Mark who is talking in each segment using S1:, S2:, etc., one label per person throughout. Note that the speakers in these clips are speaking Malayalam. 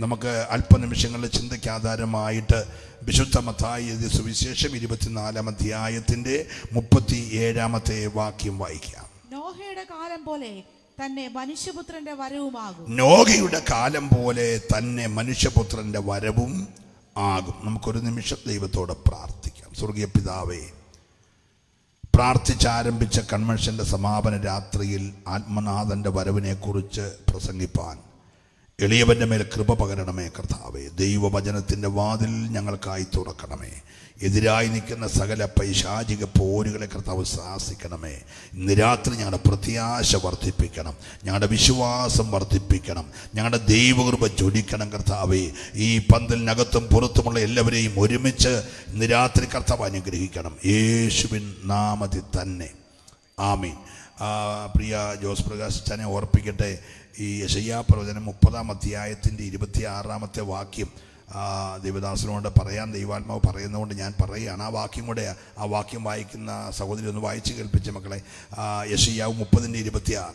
S1: നമുക്ക് അല്പനിമിഷങ്ങളുടെ ചിന്തയ്ക്ക് ആധാരമായിട്ട് വിശുദ്ധ മത്തായി എഴുതിയ സുവിശേഷം 24-ാം അധ്യായത്തിന്റെ 37-ാമത്തെ വാക്യം വായിക്കാം.
S2: നോഹയുടെ കാലം പോലെ തന്നെ മനുഷ്യപുത്രന്റെ വരവുമാകും.
S1: നോഹയുടെ കാലം പോലെ തന്നെ മനുഷ്യപുത്രന്റെ വരവും ആകും. നമുക്കൊരു നിമിഷം ദൈവത്തോട് പ്രാർത്ഥിക്കാം. സ്വർഗീയ പിതാവേ, പ്രാർത്ഥിച്ചാരംഭിച്ച കൺവെൻഷന്റെ സമാപന രാത്രിയിൽ ആത്മനാഥന്റെ വരവിനെ കുറിച്ച് പ്രസംഗിപ്പാൻ എളിയവന്റെ മേൽ കൃപ പകരണമേ കർത്താവേ. ദൈവവചനത്തിന്റെ വാതിൽ ഞങ്ങൾക്കായി തുറക്കണമേ. എതിരായി നിൽക്കുന്ന സകല പൈശാചിക പോരുകളെ കർത്താവ് ശാസിക്കണമേ. ഇന്ന് രാത്രി ഞങ്ങളുടെ പ്രത്യാശ വർദ്ധിപ്പിക്കണം, ഞങ്ങളുടെ വിശ്വാസം വർദ്ധിപ്പിക്കണം, ഞങ്ങളുടെ ദൈവകൃപ ജ്വലിക്കണം കർത്താവേ. ഈ പന്തലിനകത്തും പുറത്തുമുള്ള എല്ലാവരെയും ഒരുമിച്ച് ഇന്ന് രാത്രി കർത്താവ് അനുഗ്രഹിക്കണം, യേശുവിൻ നാമത്തിൽ തന്നെ, ആമീൻ. പ്രിയ ജോസ് പ്രകാശ് അച്ഛനെ ഓർപ്പിക്കട്ടെ, ഈ യെശയ്യാ പ്രവചനം 30-ാം അധ്യായത്തിൻ്റെ 26-ാമത്തെ വാക്യം ദേവദാസനോട് പറയാൻ ദൈവാത്മാവ് പറയുന്നതുകൊണ്ട് ഞാൻ പറയുകയാണ്. ആ വാക്യം വായിക്കുന്ന സഹോദരി ഒന്ന് വായിച്ച് കേൾപ്പിച്ച മക്കളെ. യെശയ്യാവ് 30:26.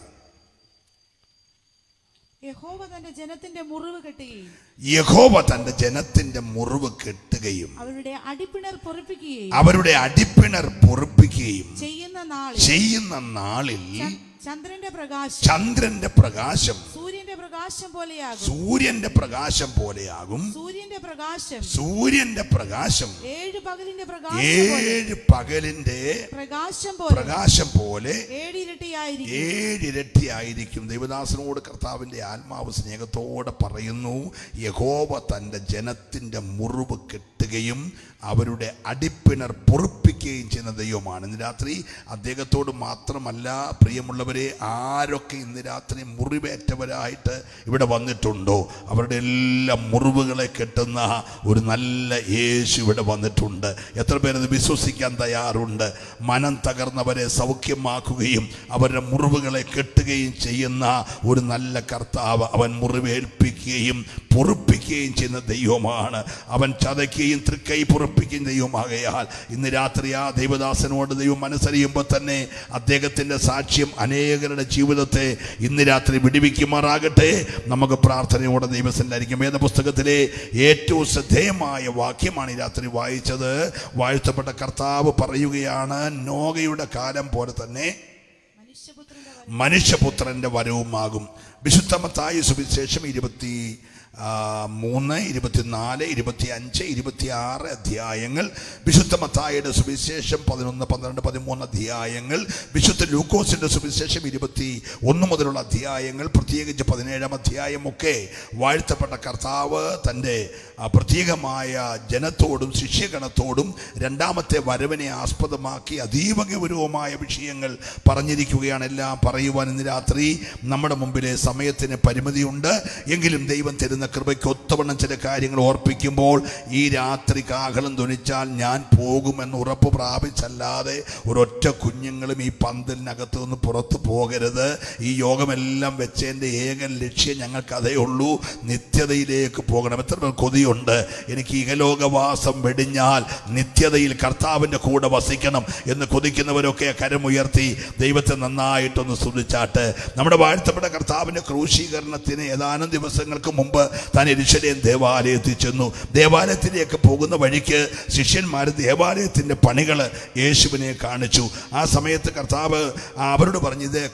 S2: യഹോവ തന്റെ ജനത്തിന്റെ മുറിവ് കെട്ടുകയും അവരുടെ
S1: അടിപ്പിണർ പൊറുപ്പിക്കുകയും
S2: ചെയ്യുന്ന നാളിൽ
S1: ചന്ദ്രന്റെ പ്രകാശം സൂര്യന്റെ പ്രകാശം പോലെയാകും. സൂര്യന്റെ പ്രകാശം 7 പകലിന്റെ പ്രകാശം പോലെ 7 ഇരട്ടിയായിരിക്കും. ദൈവദാസനോട് കർത്താവിന്റെ ആത്മാവ് സ്നേഹത്തോടെ പറയുന്നു, യഹോവ തന്റെ ജനത്തിന്റെ മുറിവ് കെട്ടുകയും അവരുടെ അടിപ്പിണർ പൊറുപ്പിക്കുകയും ചെയ്യുന്ന ദൈവമാണ്. ഇന്ന് രാത്രി അദ്ദേഹത്തോട് മാത്രമല്ല, പ്രിയമുള്ളവരെ, ആരൊക്കെ ഇന്ന് രാത്രി മുറിവേറ്റവരായിട്ട് ഇവിടെ വന്നിട്ടുണ്ടോ അവരുടെ എല്ലാ മുറിവുകളെ കെട്ടുന്ന ഒരു നല്ല യേശു ഇവിടെ വന്നിട്ടുണ്ട്. എത്ര പേരത് വിശ്വസിക്കാൻ തയ്യാറുണ്ട്? മനം തകർന്നവരെ സൗഖ്യമാക്കുകയും അവരുടെ മുറിവുകളെ കെട്ടുകയും ചെയ്യുന്ന ഒരു നല്ല കർത്താവ്. അവൻ മുറിവേൽപ്പിക്കുകയും പൊറുപ്പിക്കുകയും ചെയ്യുന്ന ദൈവമാണ്. അവൻ ചതയ്ക്കുകയും തൃക്കൈ പൊറുപ്പിക്കുകയും ദൈവമാകയാൽ ഇന്ന് രാത്രി ആ ദൈവദാസനോട് ദൈവം മനസ്സറിയുമ്പോൾ തന്നെ അദ്ദേഹത്തിൻ്റെ സാക്ഷ്യം അനേകരുടെ ജീവിതത്തെ ഇന്ന് രാത്രി വിടുവിക്കുമാറാകട്ടെ. നമുക്ക് പ്രാർത്ഥനയോടെ ദൈവസന്നിധിയിലായിരിക്കും. വേദപുസ്തകത്തിലെ ഏറ്റവും ശ്രദ്ധേയമായ വാക്യമാണ് ഈ രാത്രി വായിച്ചത്. വാഴ്ത്തപ്പെട്ട കർത്താവ് പറയുകയാണ്, നോഹയുടെ കാലം പോലെ തന്നെ മനുഷ്യപുത്രന്റെ വരവുമാകും. വിശുദ്ധ മത്തായി സുവിശേഷം 23, 24, 25, 26 അധ്യായങ്ങൾ, വിശുദ്ധ മത്തായിയുടെ സുവിശേഷം 11, 12, 13 അധ്യായങ്ങൾ, വിശുദ്ധ ലൂക്കോസിന്റെ സുവിശേഷം 21 മുതലുള്ള അധ്യായങ്ങൾ, പ്രത്യേകിച്ച് 17-ാം അധ്യായമൊക്കെ വാഴ്ത്തപ്പെട്ട കർത്താവ് തൻ്റെ പ്രത്യേകമായ ജനത്തോടും ശിഷ്യഗണത്തോടും രണ്ടാമത്തെ വരവിനെ ആസ്പദമാക്കി അതീവ ഗൗരവമായ വിഷയങ്ങൾ പറഞ്ഞിരിക്കുകയാണ്. എല്ലാം പറയുവാൻ ഇന്ന് രാത്രി നമ്മുടെ മുമ്പിലെ സമയത്തിന് പരിമിതിയുണ്ട്. എങ്കിലും ദൈവം തരുന്ന കൃപയ്ക്ക് ഒത്തവണ്ണം ചില കാര്യങ്ങൾ ഓർപ്പിക്കുമ്പോൾ ഈ രാത്രി കാഹളം ധ്വനിച്ചാൽ ഞാൻ പോകുമെന്ന് ഉറപ്പ് പ്രാപിച്ചല്ലാതെ ഒരൊറ്റ കുഞ്ഞുങ്ങളും ഈ പന്തലിനകത്ത് നിന്ന് പുറത്തു പോകരുത്. ഈ യോഗമെല്ലാം വെച്ചതിൻ്റെ ഏക ലക്ഷ്യം ഞങ്ങൾക്കതേ ഉള്ളൂ, നിത്യതയിലേക്ക് പോകണം. എത്ര പേർ കൊതിയുണ്ട്, എനിക്ക് ഇഹലോകവാസം വെടിഞ്ഞാൽ നിത്യതയിൽ കർത്താവിൻ്റെ കൂടെ വസിക്കണം എന്ന് കൊതിക്കുന്നവരൊക്കെ കരമുയർത്തി ദൈവത്തെ നന്നായിട്ടൊന്ന് സ്തുതിച്ചാട്ട്. നമ്മുടെ വാഴ്ത്തപ്പെട്ട കർത്താവിൻ്റെ ക്രൂശീകരണത്തിന് ഏതാനും ദിവസങ്ങൾക്ക് മുമ്പ് താൻ യെരൂശലേം ദേവാലയത്തിൽ ചെന്നു. ദേവാലയത്തിലേക്ക് പോകുന്ന വഴിക്ക് ശിഷ്യന്മാർ ദേവാലയത്തിൻ്റെ പണികൾ യേശുവിനെ കാണിച്ചു. ആ സമയത്ത് കർത്താവ് അവരോട് പറഞ്ഞു, ഇത്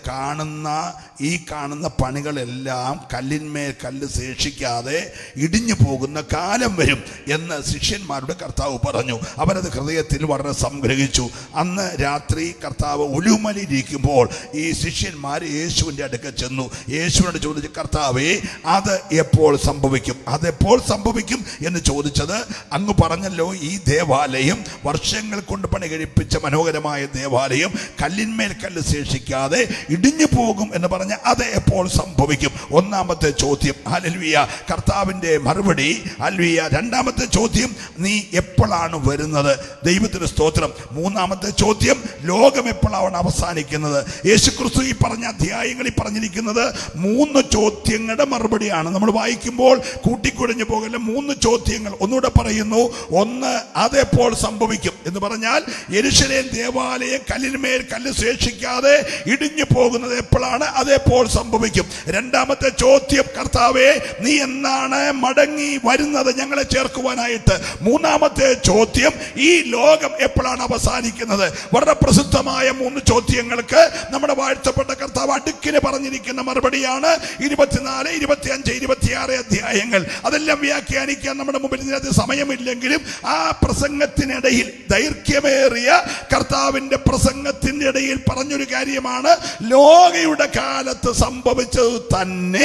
S1: ഈ കാണുന്ന പണികളെല്ലാം കല്ലിന്മേൽ കല്ല് ശേഷിക്കാതെ ഇടിഞ്ഞു പോകുന്ന കാലം വരും എന്ന് ശിഷ്യന്മാരുടെ കർത്താവ് പറഞ്ഞു. അവരത് ഹൃദയത്തിൽ വളരെ സംഗ്രഹിച്ചു. അന്ന് രാത്രി കർത്താവ് ഒലിവുമലയിലിരിക്കുമ്പോൾ ഈ ശിഷ്യന്മാർ യേശുവിൻ്റെ അടുക്ക ചെന്നു. യേശുവിനോട് ചോദിച്ചു, കർത്താവേ, അത് എപ്പോൾ സംഭവിക്കും? അതെപ്പോൾ സംഭവിക്കും എന്ന് ചോദിച്ചത്, അങ്ങ് പറഞ്ഞല്ലോ ഈ ദേവാലയം വർഷങ്ങൾ കൊണ്ട് പണി കഴിപ്പിച്ച മനോഹരമായ ദേവാലയം കല്ലിന്മേൽ കല്ല് ശേഷിക്കാതെ ഇടിഞ്ഞു പോകും എന്ന് പറഞ്ഞ അത് എപ്പോൾ സംഭവിക്കും? ഒന്നാമത്തെ ചോദ്യം. ഹല്ലേലൂയ. കർത്താവിൻ്റെ മറുപടി ഹല്ലേലൂയ. രണ്ടാമത്തെ ചോദ്യം, നീ എപ്പോഴാണ് വരുന്നത്? ദൈവത്തിന് സ്തോത്രം. മൂന്നാമത്തെ ചോദ്യം, ലോകം എപ്പോഴാണ് അവസാനിക്കുന്നത്? യേശുക്രിസ്തു ഈ പറഞ്ഞ അധ്യായങ്ങളിൽ പറഞ്ഞിരിക്കുന്നത് 3 ചോദ്യങ്ങളുടെ മറുപടിയാണ്. നമ്മൾ വായിക്കുമ്പോൾ വായിക്കുമ്പോൾ കൂട്ടിക്കുഴഞ്ഞു പോകല്ല. 3 ചോദ്യങ്ങൾ ഒന്നുകൂടെ പറയുന്നു. ഒന്ന്, അതെപ്പോൾ സംഭവിക്കും എന്ന് പറഞ്ഞാൽ യെരൂശലേം ദേവാലയം കല്ലിന്മേൽ കല്ല് ശേഷിക്കാതെ ഇടിഞ്ഞു പോകുന്നത് എപ്പോഴാണ്, അതെപ്പോൾ സംഭവിക്കും. രണ്ടാമത്തെ ചോദ്യം, കർത്താവേ നീ എന്നാണ് മടങ്ങി വരുന്നത് ഞങ്ങളെ ചേർക്കുവാനായിട്ട്. മൂന്നാമത്തെ ചോദ്യം, ഈ ലോകം എപ്പോഴാണ് അവസാനിക്കുന്നത്. വളരെ പ്രസിദ്ധമായ 3 ചോദ്യങ്ങൾക്ക് നമ്മുടെ വാഴ്ത്തപ്പെട്ട കർത്താവ് അടുക്കിന് പറഞ്ഞിരിക്കുന്ന മറുപടിയാണ് 24, 25, 26 അധ്യായങ്ങൾ. അതെല്ലാം വ്യാഖ്യാനിക്കാൻ നമ്മുടെ മുമ്പിൽ ഇതിനകത്ത് സമയമില്ലെങ്കിലും ആ പ്രസംഗത്തിനിടയിൽ, ദൈർഘ്യമേറിയ കർത്താവിന്റെ പ്രസംഗത്തിന്റെ ഇടയിൽ പറഞ്ഞൊരു കാര്യമാണ്, ലോകയുടെ കാലത്ത് സംഭവിച്ചത് തന്നെ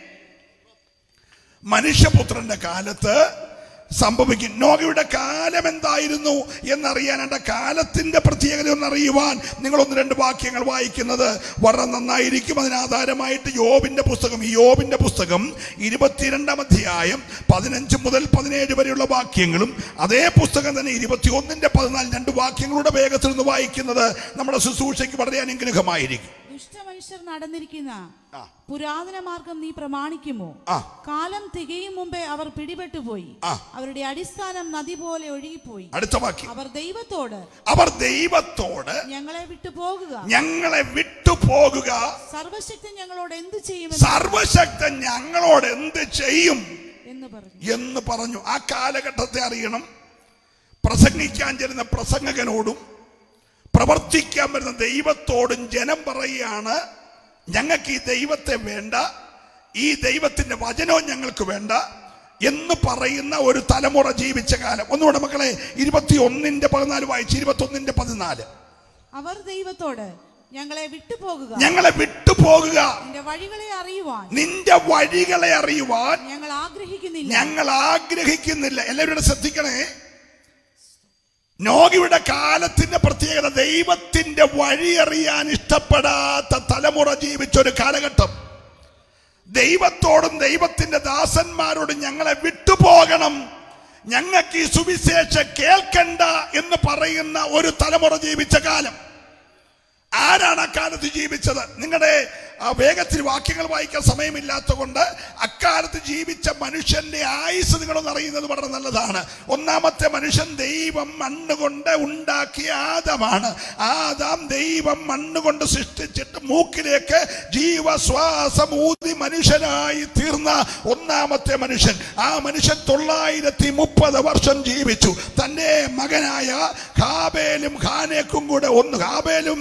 S1: മനുഷ്യപുത്രന്റെ കാലത്ത് സംഭവിക്കും. നോഹയുടെ കാലം എന്തായിരുന്നു എന്നറിയാൻ, എൻ്റെ കാലത്തിന്റെ പ്രത്യേകത ഒന്നറിയുവാൻ നിങ്ങൾ 1-2 വാക്യങ്ങൾ വായിക്കുന്നത് വളരെ നന്നായിരിക്കും. അതിനാധാരമായിട്ട് യോബിന്റെ പുസ്തകം 22-ാം അധ്യായം 15 മുതൽ 17 വരെയുള്ള വാക്യങ്ങളും, അതേ പുസ്തകം തന്നെ 21-14 2 വാക്യങ്ങളുടെ വേഗത്തിൽ നിന്ന് വായിക്കുന്നത് നമ്മുടെ ശുശ്രൂഷയ്ക്ക് വളരെ അനുഗ്രഹമായിരിക്കും.
S2: ദുഷ്ടമനുഷ്യർ നടന്നിരിക്കുന്ന പുരാതന മാർഗം നീ പ്രമാണിക്കുമോ? കാലം തികയും മുമ്പേ അവർ പിടിപെട്ടുപോയി, അവരുടെ അടിസ്ഥാനം നദി പോലെ ഒഴുകിപ്പോയി.
S1: അടുത്ത വാക്യം, അവർ ദൈവത്തോട്
S2: ഞങ്ങളെ വിട്ടുപോകുക, സർവശക്തൻ ഞങ്ങളോട് എന്ത് ചെയ്യും
S1: എന്ന് പറഞ്ഞു. ആ കാലഘട്ടത്തെ അറിയണം. പ്രസംഗിക്കാൻ ചെല്ലുന്ന പ്രസംഗകനോടും പ്രവർത്തിക്കാൻ വരുന്ന ദൈവത്തോടും ജനം പറയുകയാണ്, ഞങ്ങൾക്ക് ഈ ദൈവത്തെ വേണ്ട, ഈ ദൈവത്തിന്റെ വചനവും ഞങ്ങൾക്ക് വേണ്ട എന്ന് പറയുന്ന ഒരു തലമുറ ജീവിച്ച കാലം. ഒന്നുകൂടെ മക്കളെ 21-14 വായിച്ച്. 21-14.
S2: അവർ ദൈവത്തോട് ഞങ്ങളെ വിട്ടുപോകുക, നിന്റെ വഴികളെ അറിയുവാൻ ഞങ്ങൾ ആഗ്രഹിക്കുന്നില്ല. എല്ലാവരും ശ്രദ്ധിക്കണേ. നോഹയുടെ കാലത്തിന്റെ പ്രത്യേകത, ദൈവത്തിന്റെ വഴി അറിയാൻ ഇഷ്ടപ്പെടാത്ത തലമുറ ജീവിച്ചൊരു കാലഘട്ടം. ദൈവത്തോടും ദൈവത്തിന്റെ ദാസന്മാരോടും ഞങ്ങളെ വിട്ടുപോകണം, ഞങ്ങൾക്ക് ഈ സുവിശേഷം കേൾക്കണ്ട എന്ന് പറയുന്ന ഒരു തലമുറ ജീവിച്ച കാലം. ആരാണ് അക്കാലത്ത് ജീവിച്ചത്? നിങ്ങളുടെ വേഗത്തിൽ വാക്യങ്ങൾ വായിക്കാൻ സമയമില്ലാത്ത കൊണ്ട് അക്കാലത്ത് ജീവിച്ച മനുഷ്യന്റെ ആയുസ് നിങ്ങളൊന്ന് അറിയുന്നത് വളരെ നല്ലതാണ്. ഒന്നാമത്തെ മനുഷ്യൻ ദൈവം മണ്ണുകൊണ്ട് ഉണ്ടാക്കിയ ആദമാണ്. ആദാം ദൈവം മണ്ണുകൊണ്ട് സൃഷ്ടിച്ചിട്ട് മൂക്കിലേക്ക് ജീവശ്വാസം ഊതി മനുഷ്യനായി തീർന്ന ഒന്നാമത്തെ മനുഷ്യൻ. ആ മനുഷ്യൻ 930 വർഷം ജീവിച്ചു. തന്റെ മകനായ ഹാബേലും ഹാനേക്കും കൂടെ ഹാബേലും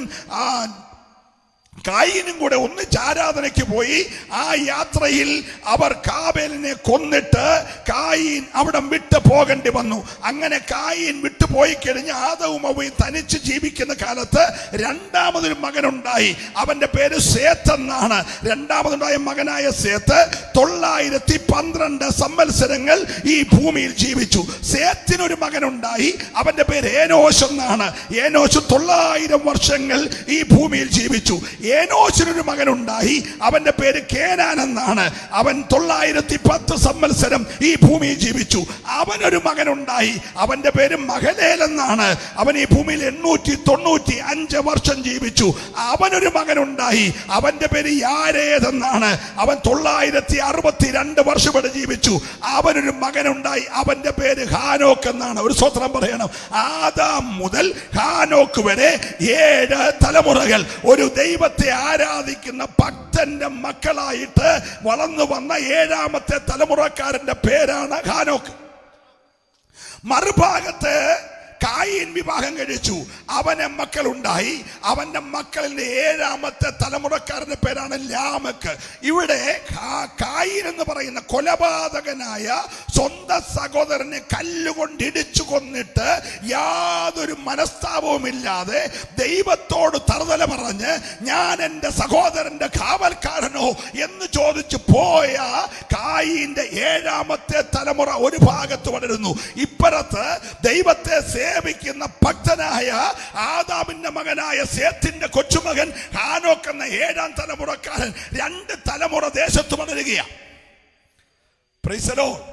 S2: കായീനും കൂടെ ഒന്നിച്ച് ആരാധനയ്ക്ക് പോയി. ആ യാത്രയിൽ അവർ കാബേലിനെ കൊന്നിട്ട് കായീൻ അവിടെ വിട്ടു പോകേണ്ടി വന്നു. അങ്ങനെ കായീൻ വിട്ടുപോയി കഴിഞ്ഞ് ആദവും അവയും തനിച്ച് ജീവിക്കുന്ന കാലത്ത് രണ്ടാമതൊരു മകനുണ്ടായി. അവന്റെ പേര് സേത്ത് എന്നാണ്. രണ്ടാമതുണ്ടായ മകനായ സേത്ത് 912 സംവത്സരങ്ങൾ ഈ ഭൂമിയിൽ ജീവിച്ചു. സേത്തിനൊരു മകനുണ്ടായി. അവന്റെ പേര് ഏനോശ് എന്നാണ്. ഏനോശ് 900 വർഷങ്ങൾ ഈ ഭൂമിയിൽ ജീവിച്ചു. ഏനോശിനൊരു മകനുണ്ടായി. അവന്റെ പേര് കേനാൻ എന്നാണ്. അവൻ 910 സംവത്സരം ഈ ഭൂമിയിൽ ജീവിച്ചു. അവനൊരു മകനുണ്ടായി. അവന്റെ പേര് മഹലേൽ എന്നാണ്. അവൻ ഈ ഭൂമിയിൽ 895 വർഷം ജീവിച്ചു. അവനൊരു മകനുണ്ടായി. അവന്റെ പേര് യാരേദ് എന്നാണ്. അവൻ 962 വർഷം ഇവിടെ ജീവിച്ചു. അവനൊരു മകനുണ്ടായി. അവന്റെ പേര് ഹാനോക്ക് എന്നാണ്. ഒരു സ്വത്രം പറയണം. ആദാം മുതൽ ഹാനോക്ക് വരെ 7 തലമുറകൾ ഒരു ദൈവത്തെ ആരാധിക്കുന്ന ഭക്തന്റെ മക്കളായിട്ട് വളർന്നു വന്ന 7ാമത്തെ തലമുറക്കാരന്റെ പേരാണ് ഹാനോക്ക്. മറുഭാഗത്ത് കായീൻ വിവാഹം കഴിച്ചു. അവന് മക്കളുണ്ടായി. അവന്റെ മക്കളിന്റെ 7ാമത്തെ തലമുറക്കാരന്റെ പേരാണ് ലാമക്ക്. ഇവിടെ കായീൻ എന്ന് പറയുന്ന കൊലപാതകനായ സ്വന്തം സഹോദരനെ കല്ലുകൊണ്ട് ഇടിച്ചു കൊന്നിട്ട് യാതൊരു മനസ്താപവുമില്ലാതെ ദൈവത്തോട് തറുതല പറഞ്ഞ് ഞാൻ എൻ്റെ സഹോദരന്റെ കാവൽക്കാരനോ എന്ന് ചോദിച്ചു പോയ കായീന്റെ 7ാമത്തെ തലമുറ ഒരു ഭാഗത്ത് വളരുന്നു. ഇപ്പുറത്ത് ദൈവത്തെ സേവിക്കുന്ന ഭക്തനായ ആദാമിന്റെ മകനായ സേത്തിന്റെ കൊച്ചുമകൻ ഹാനോക്ക് എന്ന 7ാം തലമുറക്കാരൻ 2 തലമുറ ദേശത്ത് വളരുകയാണ്. Praise the Lord.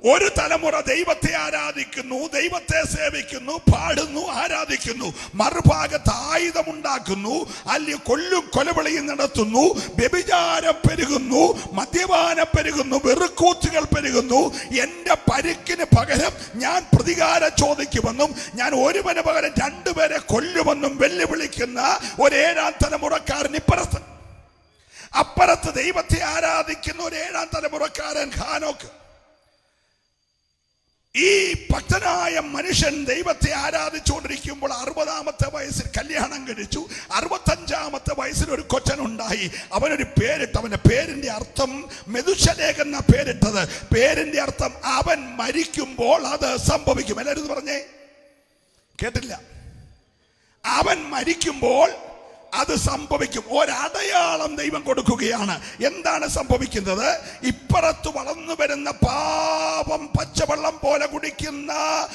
S2: ഒരു തലമുറ ദൈവത്തെ ആരാധിക്കുന്നു, ദൈവത്തെ സേവിക്കുന്നു, പാടുന്നു, ആരാധിക്കുന്നു. മറുഭാഗത്ത് ആയുധമുണ്ടാക്കുന്നു, അല്ലെങ്കിൽ കൊലവിളിയും നടത്തുന്നു, വ്യഭിചാരം പെരുകുന്നു, മദ്യപാനം പെരുകുന്നു, വെറുക്കൂത്തുകൾ പെരുകുന്നു. എന്റെ പരുക്കിന് പകരം ഞാൻ പ്രതികാരം ചോദിക്കുമെന്നും ഞാൻ ഒരുവന് പകരം രണ്ടുപേരെ കൊല്ലുമെന്നും വെല്ലുവിളിക്കുന്ന ഒരു 7ാം തലമുറക്കാരൻ ഇപ്പുറത്ത്. അപ്പുറത്ത് ദൈവത്തെ ആരാധിക്കുന്ന ഒരു 7ാം തലമുറക്കാരൻ ഹാനോക്ക്. ഈ ഭക്തനായ മനുഷ്യൻ ദൈവത്തെ ആരാധിച്ചുകൊണ്ടിരിക്കുമ്പോൾ 60ാമത്തെ വയസ്സിൽ കല്യാണം കഴിച്ചു. 65ാമത്തെ വയസ്സിൽ ഒരു കൊച്ചനുണ്ടായി. അവനൊരു പേരിട്ട്. അവന്റെ പേരിന്റെ അർത്ഥം മെതുശലേഖ് എന്ന പേരിട്ടത്. പേരിന്റെ അർത്ഥം അവൻ മരിക്കുമ്പോൾ അത് സംഭവിക്കും. എല്ലാവരും പറഞ്ഞേ, കേട്ടില്ല? അവൻ മരിക്കുമ്പോൾ അത് സംഭവിക്കും. ഒരടയാളം ദൈവം കൊടുക്കുകയാണ്. എന്താണ് സംഭവിക്കുന്നത്? ഇപ്പുറത്ത് വളർന്നു വരുന്ന പാപം പച്ചവെള്ളം പോലെ കുടിക്കുന്ന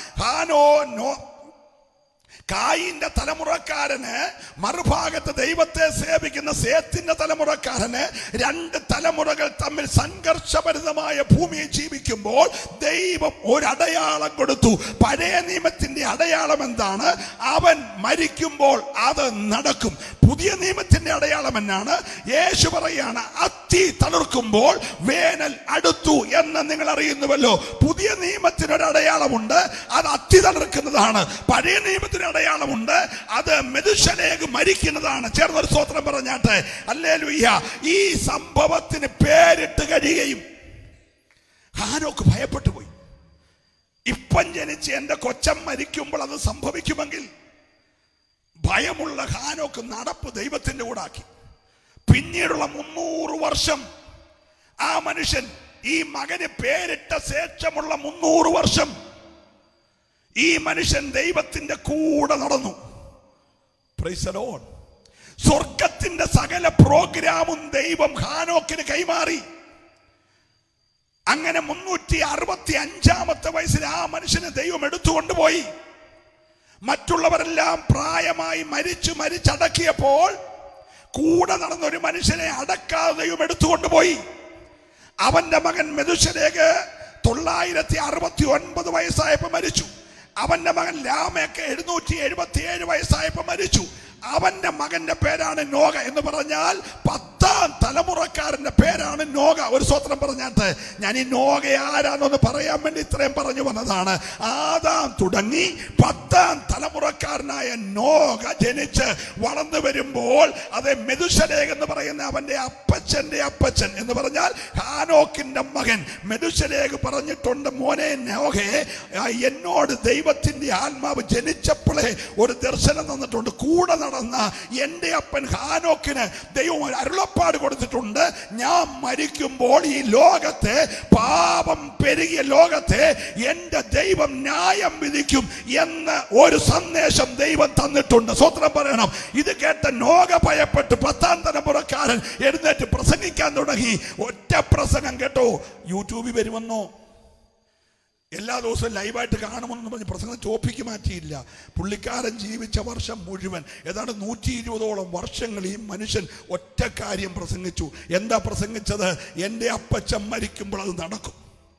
S2: കായിന്റെ തലമുറക്കാരന്, മറുഭാഗത്ത് ദൈവത്തെ സേവിക്കുന്ന സേത്തിന്റെ തലമുറക്കാരന്, 2 തലമുറകൾ തമ്മിൽ സംഘർഷഭരിതമായ ഭൂമിയിൽ ജീവിക്കുമ്പോൾ ദൈവം ഒരടയാളം കൊടുത്തു. പഴയ നിയമത്തിന്റെ അടയാളം എന്താണ്? അവൻ മരിക്കുമ്പോൾ അത് നടക്കും. പുതിയ നിയമത്തിന്റെ അടയാളം എന്നാണ്? യേശു പറയാണ്, അത്തി തളിർക്കുമ്പോൾ വേനൽ അടുത്തു എന്ന് നിങ്ങൾ അറിയുന്നുവല്ലോ. പുതിയ നിയമത്തിനൊരു അടയാളമുണ്ട്, അത് അത്തി തളിർക്കുന്നതാണ്. പഴയ നിയമത്തിന് അടയാളമുണ്ട്, അത് മെതുശലേഖ് മരിക്കുന്നതാണ്. ചേർന്നൊരു സ്തോത്രം പറഞ്ഞാട്ടെ. ഹല്ലേലൂയ. ഈ സംഭവത്തിന് പേരിട്ട് കഴിയുകയും ഹാനോക്ക് ഭയപ്പെട്ടു പോയി. ഇപ്പം ജനിച്ച് എന്റെ കൊച്ചൻ മരിക്കുമ്പോൾ അത് സംഭവിക്കുമെങ്കിൽ ഭയമുള്ള ഹാനോക്ക് നടപ്പ് ദൈവത്തിന്റെ കൂടെ ആക്കി. പിന്നീടുള്ള 300 വർഷം ആ മനുഷ്യൻ, ഈ മകന് പേരിട്ട ശേഷമുള്ള 300 വർഷം ഈ മനുഷ്യൻ ദൈവത്തിന്റെ കൂടെ നടന്നു. Praise the Lord. സ്വർഗത്തിന്റെ സകല പ്രോഗ്രാമും ദൈവം ഹാനോക്കിന് കൈമാറി. അങ്ങനെ 365ാമത്തെ വയസ്സിൽ ആ മനുഷ്യനെ ദൈവം എടുത്തുകൊണ്ടുപോയി. മറ്റുള്ളവരെല്ലാം പ്രായമായി മരിച്ചടക്കിയപ്പോൾ കൂടെ നടന്ന ഒരു മനുഷ്യനെ അടക്കാതെ ദൈവം എടുത്തുകൊണ്ടുപോയി. അവന്റെ മകൻ മെതുശലേഖ് 969 വയസ്സായപ്പോൾ മരിച്ചു. അവന്റെ മകൻ ലാമേക്ക് 777 വയസ്സായപ്പോൾ മരിച്ചു. അവന്റെ മകന്റെ പേരാണ് നോഗ. എന്ന് പറഞ്ഞാൽ 10ാം തലമുറക്കാരന്റെ പേരാണ് നോഗ. ഒരു സ്തോത്രം പറഞ്ഞാട്ട്. ഞാൻ ഈ നോഗ ആരാന്നൊന്ന് പറയാൻ വേണ്ടി ഇത്രയും പറഞ്ഞു വന്നതാണ്. ആദാം തുടങ്ങി 10ാം തലമുറക്കാരനായ നോഗ ജനിച്ച് വളർന്നു വരുമ്പോൾ അത് മെതുശലേഖ് എന്ന് പറയുന്ന അവന്റെ അപ്പച്ചന്റെ അപ്പച്ചൻ എന്ന് പറഞ്ഞാൽ ഹാനോക്കിന്റെ മകൻ മെതുശലേഖ് പറഞ്ഞിട്ടുണ്ട്, മോനെ നോഗേ, എന്നോട് ദൈവത്തിന്റെ ആത്മാവ് ജനിച്ചപ്പോഴേ ഒരു ദർശനം തന്നിട്ടുണ്ട്. കൂടെ നടന്ന എന്റെ അപ്പൻ ഹാനോക്കിന് ദൈവം അരുളപ്പാട് കൊടുത്തിട്ടുണ്ട്. ഞാൻ മരിക്കുമ്പോൾ ഈ ലോകത്തെ, പാപം പെരുകിയ ലോകത്തെ എന്റെ ദൈവം ന്യായം വിധിക്കും എന്ന് ഒരു സന്ദേശം ദൈവം തന്നിട്ടുണ്ട്. സ്വത്രം പറയണം. ഇത് കേട്ട നോഗ ഭയപ്പെട്ട് 10ാം തലമുറക്കാരൻ എഴുന്നേറ്റ് പ്രസംഗിക്കാൻ തുടങ്ങി. ഒറ്റ പ്രസംഗം കേട്ടോ. യൂട്യൂബിൽ വരുമെന്നോ എല്ലാ ദിവസവും ലൈവായിട്ട് കാണുമെന്ന് പറഞ്ഞ് പ്രസംഗം ചോപ്പിക്ക് മാറ്റിയില്ല. പുള്ളിക്കാരൻ ജീവിച്ച വർഷം മുഴുവൻ ഏതാണ്ട് 120ഓളം വർഷങ്ങൾ ഈ മനുഷ്യൻ ഒറ്റ കാര്യം പ്രസംഗിച്ചു. എന്താ പ്രസംഗിച്ചത്? എൻ്റെ അപ്പച്ചൻ മരിക്കുമ്പോൾ അത് നടക്കും.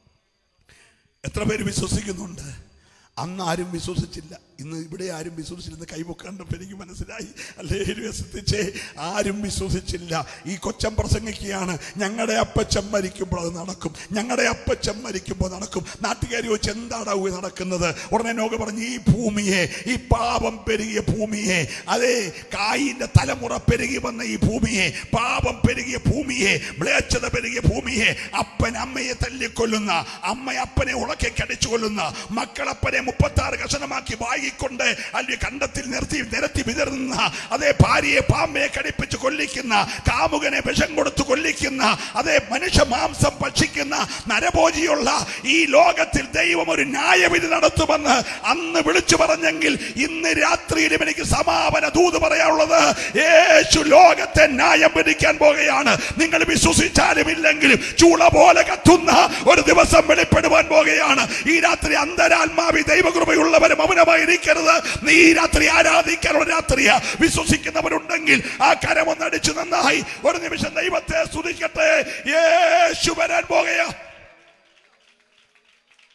S2: എത്ര പേര് വിശ്വസിക്കുന്നുണ്ട്? അന്ന് ആരും വിശ്വസിച്ചില്ല. ഇന്ന് ഇവിടെ ആരും വിശ്വസിച്ചില്ലെന്ന് കൈവക്കണ്ടപ്പോൾ എനിക്ക് മനസ്സിലായി. അല്ലേ, ശ്രദ്ധിച്ചേ, ആരും വിശ്വസിച്ചില്ല. ഈ കൊച്ചൻ പ്രസംഗിക്കുകയാണ്, ഞങ്ങളുടെ അപ്പച്ചൻ മരിക്കുമ്പോൾ അത് നടക്കും, ഞങ്ങളുടെ അപ്പച്ചൻ മരിക്കുമ്പോൾ നടക്കും. നാട്ടുകാർ ചോദിച്ച് എന്താണ് നടക്കുന്നത്? ഉടനെ നോഗ പറഞ്ഞു, ഈ ഭൂമിയെ, ഈ പാപം പെരുകിയ ഭൂമിയെ, അതേ കായിന്റെ തലമുറ പെരുകി വന്ന ഈ ഭൂമിയെ, പാപം പെരുകിയ ഭൂമിയെ, മ്ലേച്ഛത പെരുകിയ ഭൂമിയെ, അപ്പൻ അമ്മയെ തല്ലിക്കൊല്ലുന്ന, അമ്മ അപ്പനെ ഉളക്കെ കടിച്ചു കൊല്ലുന്ന, മക്കളപ്പനെ 36 കഷണമാക്കി വായിക്കൊണ്ട് അല്ലെങ്കിൽ കണ്ടത്തിൽ നിരത്തി വിതറുന്ന, അതേ ഭാര്യയെ പാമ്പയെ കടിപ്പിച്ച് കൊല്ലിക്കുന്ന, കാമുകനെ വിഷം കൊടുത്ത് കൊല്ലിക്കുന്ന, അതേ മനുഷ്യ മാംസം ഭക്ഷിക്കുന്ന നരഭോജിയുള്ള ഈ ലോകത്തിൽ ദൈവം ഒരു ന്യായവിധി നടത്തുമെന്ന് അന്ന് വിളിച്ചു പറഞ്ഞെങ്കിൽ ഇന്ന് രാത്രിയിലും എനിക്ക് സമാപന ദൂത് പറയാനുള്ളത്, യേശു ലോകത്തെ ന്യായം വിധിക്കാൻ പോകുകയാണ്. നിങ്ങൾ വിശ്വസിച്ചാലും ഇല്ലെങ്കിലും ചൂള പോലെ കത്തുന്ന ഒരു ദിവസം വെളിപ്പെടുവാൻ പോകുകയാണ്. ഈ രാത്രി അന്തരാത്മാവി ദൈവകൃപയുള്ളവരും മൗനമായിരിക്കരുത്. നീ ഈ രാത്രി ആരാധിക്കാനുള്ള രാത്രിയാ. വിശ്വസിക്കുന്നവരുണ്ടെങ്കിൽ ആ കരമൊന്നടിച്ചു നന്നായി ഒരു നിമിഷം ദൈവത്തെ സ്തുതിക്കട്ടെ. യേശു വരാൻ പോകുകയാ.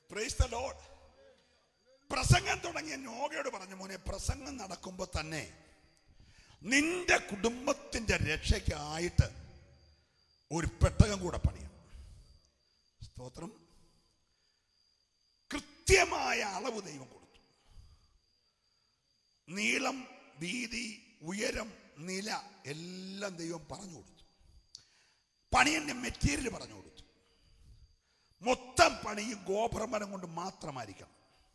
S2: Price the Lord. പ്രസംഗം തുടങ്ങിയ നോഗയോട് പറഞ്ഞു, മോനെ പ്രസംഗം നടക്കുമ്പോൾ തന്നെ നിന്റെ കുടുംബത്തിന്റെ രക്ഷയ്ക്കായിട്ട് ഒരു പെട്ടകം കൂടെ പണിയണം. സ്തോത്രം. കൃത്യമായ അളവ് ദൈവം കൊടുത്തു. നീളം, വീതി, ഉയരം, നില എല്ലാം ദൈവം പറഞ്ഞു കൊടുത്തു. പണിയന്റെ മെറ്റീരിയൽ പറഞ്ഞു കൊടുത്തു. മൊത്തം പണിയും ഗോപുരമരം കൊണ്ട് മാത്രമായിരിക്കണം.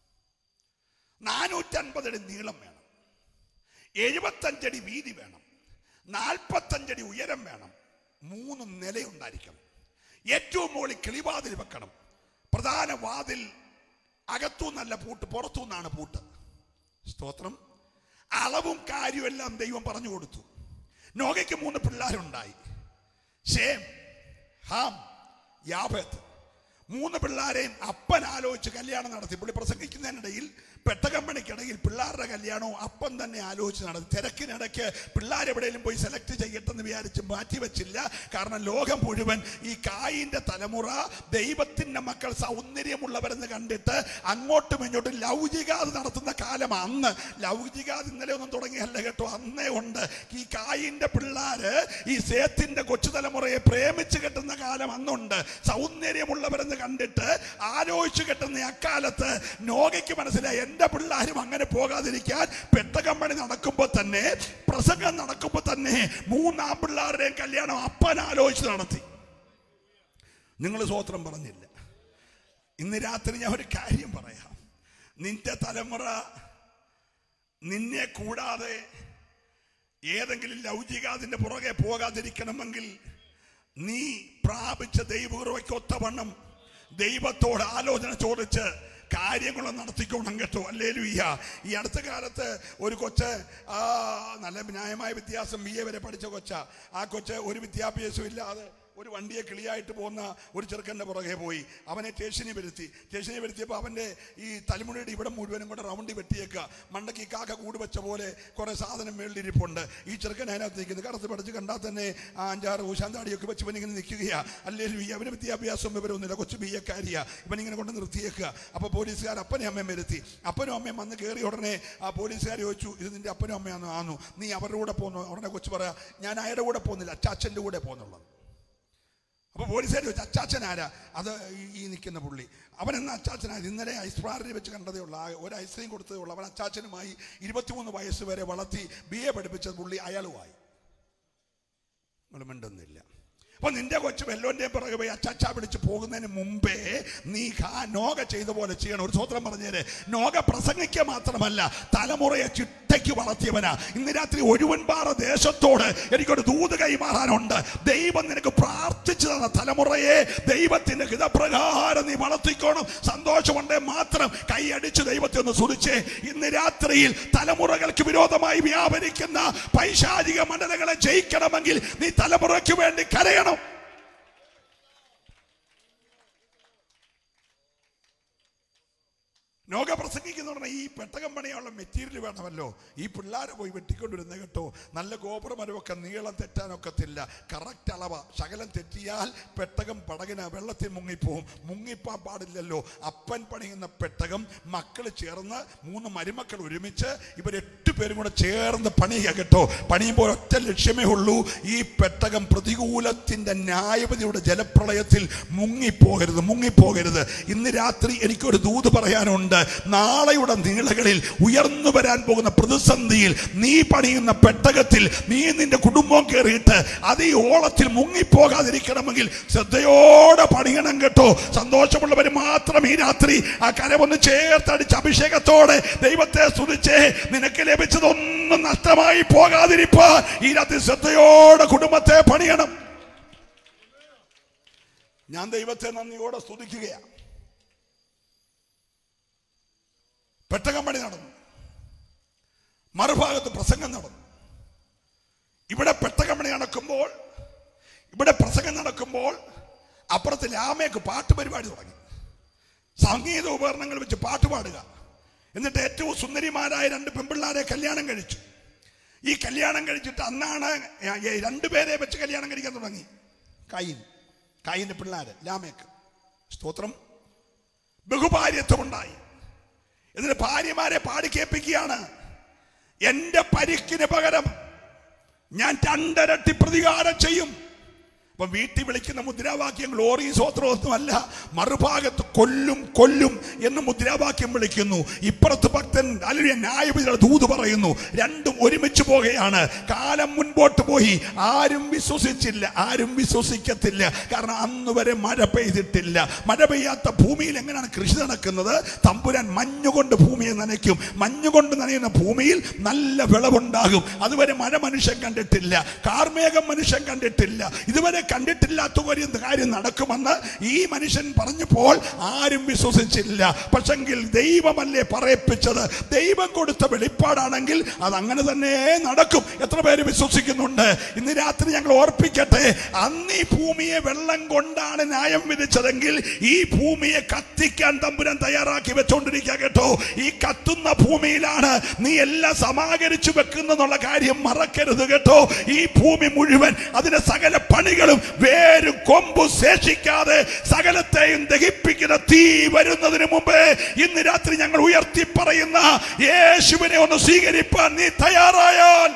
S2: 450 അടി നീളം വേണം, 75 അടി വീതി വേണം, 45 അടി ഉയരം വേണം, 3 നിലയുണ്ടായിരിക്കണം. ഏറ്റവും മുകളിൽ കിളിവാതിൽ വെക്കണം. പ്രധാന വാതിൽ അകത്തു നല്ല പൂട്ട്, പുറത്തു നിന്നാണ് പൂട്ട്. സ്തോത്രം. അളവും കാര്യവും എല്ലാം ദൈവം പറഞ്ഞു കൊടുത്തു. നോഗയ്ക്ക് 3 പിള്ളേരുണ്ടായി, ശേം, ഹാം, യാഫെത്ത്. 3 പിള്ളേരെയും അപ്പൻ ആലോചിച്ച് കല്യാണം നടത്തി. പുള്ളി പ്രസംഗിക്കുന്നതിനിടയിൽ പെട്ടകം പണിക്കിടയിൽ പിള്ളേരുടെ കല്യാണവും അപ്പൻ തന്നെ ആലോചിച്ച് നടത്തി. തിരക്കിനിടയ്ക്ക് പിള്ളേരെവിടെയും പോയി സെലക്ട് ചെയ്യട്ടെന്ന് വിചാരിച്ച് മാറ്റിവെച്ചില്ല. കാരണം ലോകം മുഴുവൻ ഈ കായിന്റെ തലമുറ ദൈവത്തിന്റെ മക്കൾ സൗന്ദര്യമുള്ളവരെന്ന് കണ്ടിട്ട് അങ്ങോട്ടും ഇങ്ങോട്ടും ലൗകികാത് നടത്തുന്ന കാലം. അന്ന് ലൗകികാത് ഇന്നലെ ഒന്നും തുടങ്ങിയല്ല കേട്ടോ, അന്നേ ഉണ്ട്. ഈ കായിന്റെ പിള്ളേര് ഈ സേത്തിന്റെ കൊച്ചു തലമുറയെ പ്രേമിച്ച് കെട്ടുന്ന കാലം അന്നുണ്ട്. സൗന്ദര്യമുള്ളവരെന്ന് കണ്ടിട്ട് ആലോചിച്ച് കെട്ടുന്ന അക്കാലത്ത് നോഗയ്ക്ക് മനസ്സിലായി, എന്റെ പിള്ളേരും അങ്ങനെ പോകാതിരിക്കാൻ പെട്ടകം പണി നടക്കുമ്പോൾ തന്നെ, പ്രസംഗം നടക്കുമ്പോൾ തന്നെ 3 ആൺപിള്ളേരുടെയും കല്യാണം അപ്പൻ ആലോചിച്ച് നടത്തി. നിങ്ങൾ സ്വോത്രം പറഞ്ഞില്ല. ഇന്ന് രാത്രി ഞാൻ ഒരു കാര്യം പറയാം. നിന്റെ തലമുറ നിന്നെ കൂടാതെ ഏതെങ്കിലും ലൗകികാതിന്റെ പുറകെ പോകാതിരിക്കണമെങ്കിൽ നീ പ്രാപിച്ച ദൈവകൃപയ്ക്കൊത്തവണ്ണം ദൈവത്തോട് ആലോചന ചോദിച്ച് കാര്യങ്ങൾ നടത്തിക്കോണം കേട്ടോ. ഹല്ലേലൂയ. ഈ അടുത്ത കാലത്ത് ഒരു കൊച്ച്, നല്ല ന്യായമായ വ്യത്യാസം, BA വരെ പഠിച്ച കൊച്ച. ആ കൊച്ച് ഒരു വിദ്യാഭ്യാസം ഇല്ലാതെ ഒരു വണ്ടിയെ കിളിയായിട്ട് പോകുന്ന ഒരു ചെറുക്കൻ്റെ പുറകെ പോയി. അവനെ സ്റ്റേഷനിൽ വരുത്തിയപ്പോൾ അവൻ്റെ ഈ തലമുടിയുടെ ഇവിടെ മുഴുവനും കൂടെ റൗണ്ടി വെട്ടിയേക്കുക. മണ്ടയ്ക്ക് ഈ കാക്ക കൂട് വെച്ച പോലെ കുറേ സാധനം മേളിലിരിപ്പുണ്ട്. ഈ ചെറുക്കൻ അതിനകത്ത് നിൽക്കുന്നത് കറുത്ത് പഠിച്ച് കണ്ടാൽ തന്നെ 5-6 ഊശാന്താടിയൊക്കെ വെച്ച് ഇവനിങ്ങനെ നിൽക്കുകയാണ്. അല്ലെങ്കിൽ അവന് വിദ്യാഭ്യാസം വിവരമൊന്നുമില്ല, കൊച്ചു BA-കാരിയാണ്. ഇവനിങ്ങനെ കൊണ്ട് നിർത്തിയേക്കുക. അപ്പോൾ പോലീസുകാർ അപ്പനെയും അമ്മയും വരുത്തി. അപ്പനും അമ്മയും വന്ന് കയറി ഉടനെ ആ പോലീസുകാർ ചോദിച്ചു, ഇത് നിൻ്റെ അപ്പനും അമ്മയാണോ? ആന്നു. നീ അവരുടെ കൂടെ പോകുന്നു? ഉടനെ കൊച്ചു പറയാ, ഞാൻ അയാളുടെ കൂടെ പോകുന്നില്ല, അച്ചാച്ചൻ്റെ കൂടെ പോകുന്നുള്ളത്. അപ്പോൾ പോലീസുകാർ ചോദിച്ചു, അച്ചാച്ചൻ ആരാ? അത് ഈ നിൽക്കുന്ന പുള്ളി. അവനെന്ന അച്ചാച്ചനായത് ഇന്നലെ ഐസ്പ്രാറിൽ വെച്ച് കണ്ടതേ ഉള്ളൂ. ഒരു ഐസ്ക്രീം കൊടുത്തതേ ഉള്ളൂ. അവൻ അച്ചാച്ചനുമായി 23 വയസ്സ് വരെ വളർത്തി BA പഠിപ്പിച്ച പുള്ളി അയാളുമായി. നിങ്ങൾ മിണ്ടുന്നില്ല. അപ്പൊ നിന്റെ കൊച്ചു വെല്ലോന്റെ പിറകെ പോയി അച്ചാച്ചാ പിടിച്ച് പോകുന്നതിന് മുമ്പേ നീ നോഗ ചെയ്ത പോലെ ചെയ്യണം. ഒരു സ്വോത്രം പറഞ്ഞേരെ. നോഗ പ്രസംഗിക്കുക മാത്രമല്ല, തലമുറയെ ചിട്ടയ്ക്ക് വളർത്തിയവനാ. ഇന്ന് രാത്രി ഒഴുവൻപാറ ദേശത്തോട് എനിക്കൊരു ദൂത് കൈമാറാനുണ്ട്. ദൈവം നിനക്ക് പ്രാർത്ഥിച്ചു തന്ന തലമുറയെ ദൈവത്തിന്റെ ഹിതപ്രകാരം നീ വളർത്തിക്കോണം. സന്തോഷമുണ്ടേ മാത്രം കൈയടിച്ച് ദൈവത്തെ ഒന്ന് സ്തുതിച്ചേ. ഇന്ന് രാത്രിയിൽ തലമുറകൾക്ക് വിരോധമായി വ്യാപരിക്കുന്ന പൈശാചിക മണ്ഡലങ്ങളെ ജയിക്കണമെങ്കിൽ നീ തലമുറയ്ക്ക് വേണ്ടി കരയണം. നോഗ പ്രസംഗിക്കുന്ന ഈ പെട്ടകം പണിയുള്ള മെറ്റീരിയൽ വേണമല്ലോ. ഈ പിള്ളേരെ പോയി വെട്ടിക്കൊണ്ടിരുന്ന കേട്ടോ. നല്ല ഗോപുരമരമൊക്കെ നീളം തെറ്റാനൊക്കത്തില്ല. കറക്റ്റ് അളവ. ശകലം തെറ്റിയാൽ പെട്ടകം പടകിന് വെള്ളത്തിൽ മുങ്ങിപ്പോവും. മുങ്ങിപ്പാൻ പാടില്ലല്ലോ. അപ്പൻ പണിയുന്ന പെട്ടകം മക്കൾ ചേർന്ന് 3 മരുമക്കൾ ഒരുമിച്ച് ഇവർ 8 പേരും കൂടെ ചേർന്ന് പണിയുക കേട്ടോ. പണിയുമ്പോൾ ഒറ്റ ലക്ഷ്യമേ ഉള്ളൂ, ഈ പെട്ടകം പ്രതികൂലത്തിന്റെ ന്യായപതിയുടെ ജലപ്രളയത്തിൽ മുങ്ങിപ്പോകരുത്. ഇന്ന് രാത്രി എനിക്കൊരു ദൂത് പറയാനുണ്ട്. നാളെയുടെ നീളകളിൽ ഉയർന്നു വരാൻ പോകുന്ന പ്രതിസന്ധിയിൽ നീ പണിയുന്ന പെട്ടകത്തിൽ നീ നിന്റെ കുടുംബം കയറിയിട്ട് അത് ഈ ഓളത്തിൽ മുങ്ങിപ്പോകാതിരിക്കണമെങ്കിൽ ശ്രദ്ധയോടെ പണിയണം കേട്ടോ. സന്തോഷമുള്ളവർ മാത്രം ഈ രാത്രി ആ കരമൊന്ന് ചേർത്തടിച്ച് അഭിഷേകത്തോടെ ദൈവത്തെ സ്തുതിച്ചേ. നിനക്ക് ലഭിച്ചതൊന്നും നഷ്ടമായി പോകാതിരിപ്പാൻ ഈ രാത്രി ശ്രദ്ധയോടെ കുടുംബത്തെ പണിയണം. ഞാൻ ദൈവത്തെ നന്ദിയോടെ സ്തുതിക്കുകയാണ്. പെട്ടകം പണി നടന്നു, മറുഭാഗത്ത് പ്രസംഗം നടന്നു. ഇവിടെ പെട്ടകം പണി നടക്കുമ്പോൾ, ഇവിടെ പ്രസംഗം നടക്കുമ്പോൾ അപ്പുറത്ത് ലാമേക്ക് പാട്ട് പരിപാടി തുടങ്ങി. സംഗീത ഉപകരണങ്ങൾ വെച്ച് പാട്ട് പാടുക. എന്നിട്ട് ഏറ്റവും സുന്ദരിമാരായ 2 പെൺപിള്ളാരെ കല്യാണം കഴിച്ചു. ഈ കല്യാണം കഴിച്ചിട്ട് അന്നാണ് 2 പേരെ വെച്ച് കല്യാണം കഴിക്കാൻ തുടങ്ങി. കായിന്റെ പിള്ളാര് ലാമേക്ക്. സ്തോത്രം. ബഹുഭാര്യത്വമുണ്ടായി. എന്നിട്ട് ഭാര്യമാരെ പാടിക്കേൽപ്പിക്കുകയാണ്, എന്റെ പരിക്കിന് പകരം ഞാൻ 2 ഇരട്ടി പ്രതികാരം ചെയ്യും. അപ്പൊ വീട്ടിൽ വിളിക്കുന്ന മുദ്രാവാക്യം ഗ്ലോറി സ്വോത്രമൊന്നുമല്ല, മറുഭാഗത്ത് കൊല്ലും കൊല്ലും എന്ന് മുദ്രാവാക്യം വിളിക്കുന്നു. ഇപ്പുറത്ത് ഭക്തൻ അല്ലെങ്കിൽ ന്യായവിധിയുടെ ദൂത് പറയുന്നു. രണ്ടും ഒരുമിച്ച് പോകുകയാണ്. കാലം മുൻപോട്ട് പോയി. ആരും വിശ്വസിച്ചില്ല, ആരും വിശ്വസിക്കത്തില്ല. കാരണം അന്ന് വരെ മഴ പെയ്തിട്ടില്ല. മഴ പെയ്യാത്ത ഭൂമിയിൽ എങ്ങനെയാണ് കൃഷി നടക്കുന്നത്? തമ്പുരാൻ മഞ്ഞുകൊണ്ട് ഭൂമിയെ നനയ്ക്കും. മഞ്ഞുകൊണ്ട് നനയുന്ന ഭൂമിയിൽ നല്ല വിളവുണ്ടാകും. അതുവരെ മഴ മനുഷ്യൻ കണ്ടിട്ടില്ല, കാർമേഘം മനുഷ്യൻ കണ്ടിട്ടില്ല. ഇതുവരെ കണ്ടിട്ടില്ലാത്ത ഒരു കാര്യം നടക്കുമെന്ന് ഈ മനുഷ്യൻ പറഞ്ഞപ്പോൾ ആരും വിശ്വസിച്ചില്ല. പക്ഷെങ്കിൽ ദൈവമല്ലേ പറയിപ്പിച്ചത്? ദൈവം കൊടുത്ത വെളിപ്പാടാണെങ്കിൽ അത് അങ്ങനെ തന്നെ നടക്കും. എത്ര പേര് വിശ്വസിക്കുന്നുണ്ട്? ഇന്ന് രാത്രി ഞങ്ങൾ ഓർപ്പിക്കട്ടെ, അന്ന് ഈ ഭൂമിയെ വെള്ളം കൊണ്ടാണ് ന്യായം വിധിച്ചതെങ്കിൽ ഈ ഭൂമിയെ കത്തിക്കാൻ തമ്പുരാൻ തയ്യാറാക്കി വെച്ചോണ്ടിരിക്കുക കേട്ടോ. ഈ കത്തുന്ന ഭൂമിയിലാണ് നീ എല്ലാം സമാഹരിച്ചു വെക്കുന്നുള്ള കാര്യം മറക്കരുത് കേട്ടോ. ഈ ഭൂമി മുഴുവൻ അതിന്റെ സകല പണികളും വേരും കൊമ്പും ശേഷിക്കാതെ സകലത്തെയും ദഹിപ്പിക്കുന്ന തീ വരുന്നതിന് മുമ്പേ ഇന്ന് രാത്രി ഞങ്ങൾ ഉയർത്തി പറയുന്ന യേശുവിനെ ഒന്ന് സ്വീകരിപ്പാൻ നീ തയ്യാറായാൽ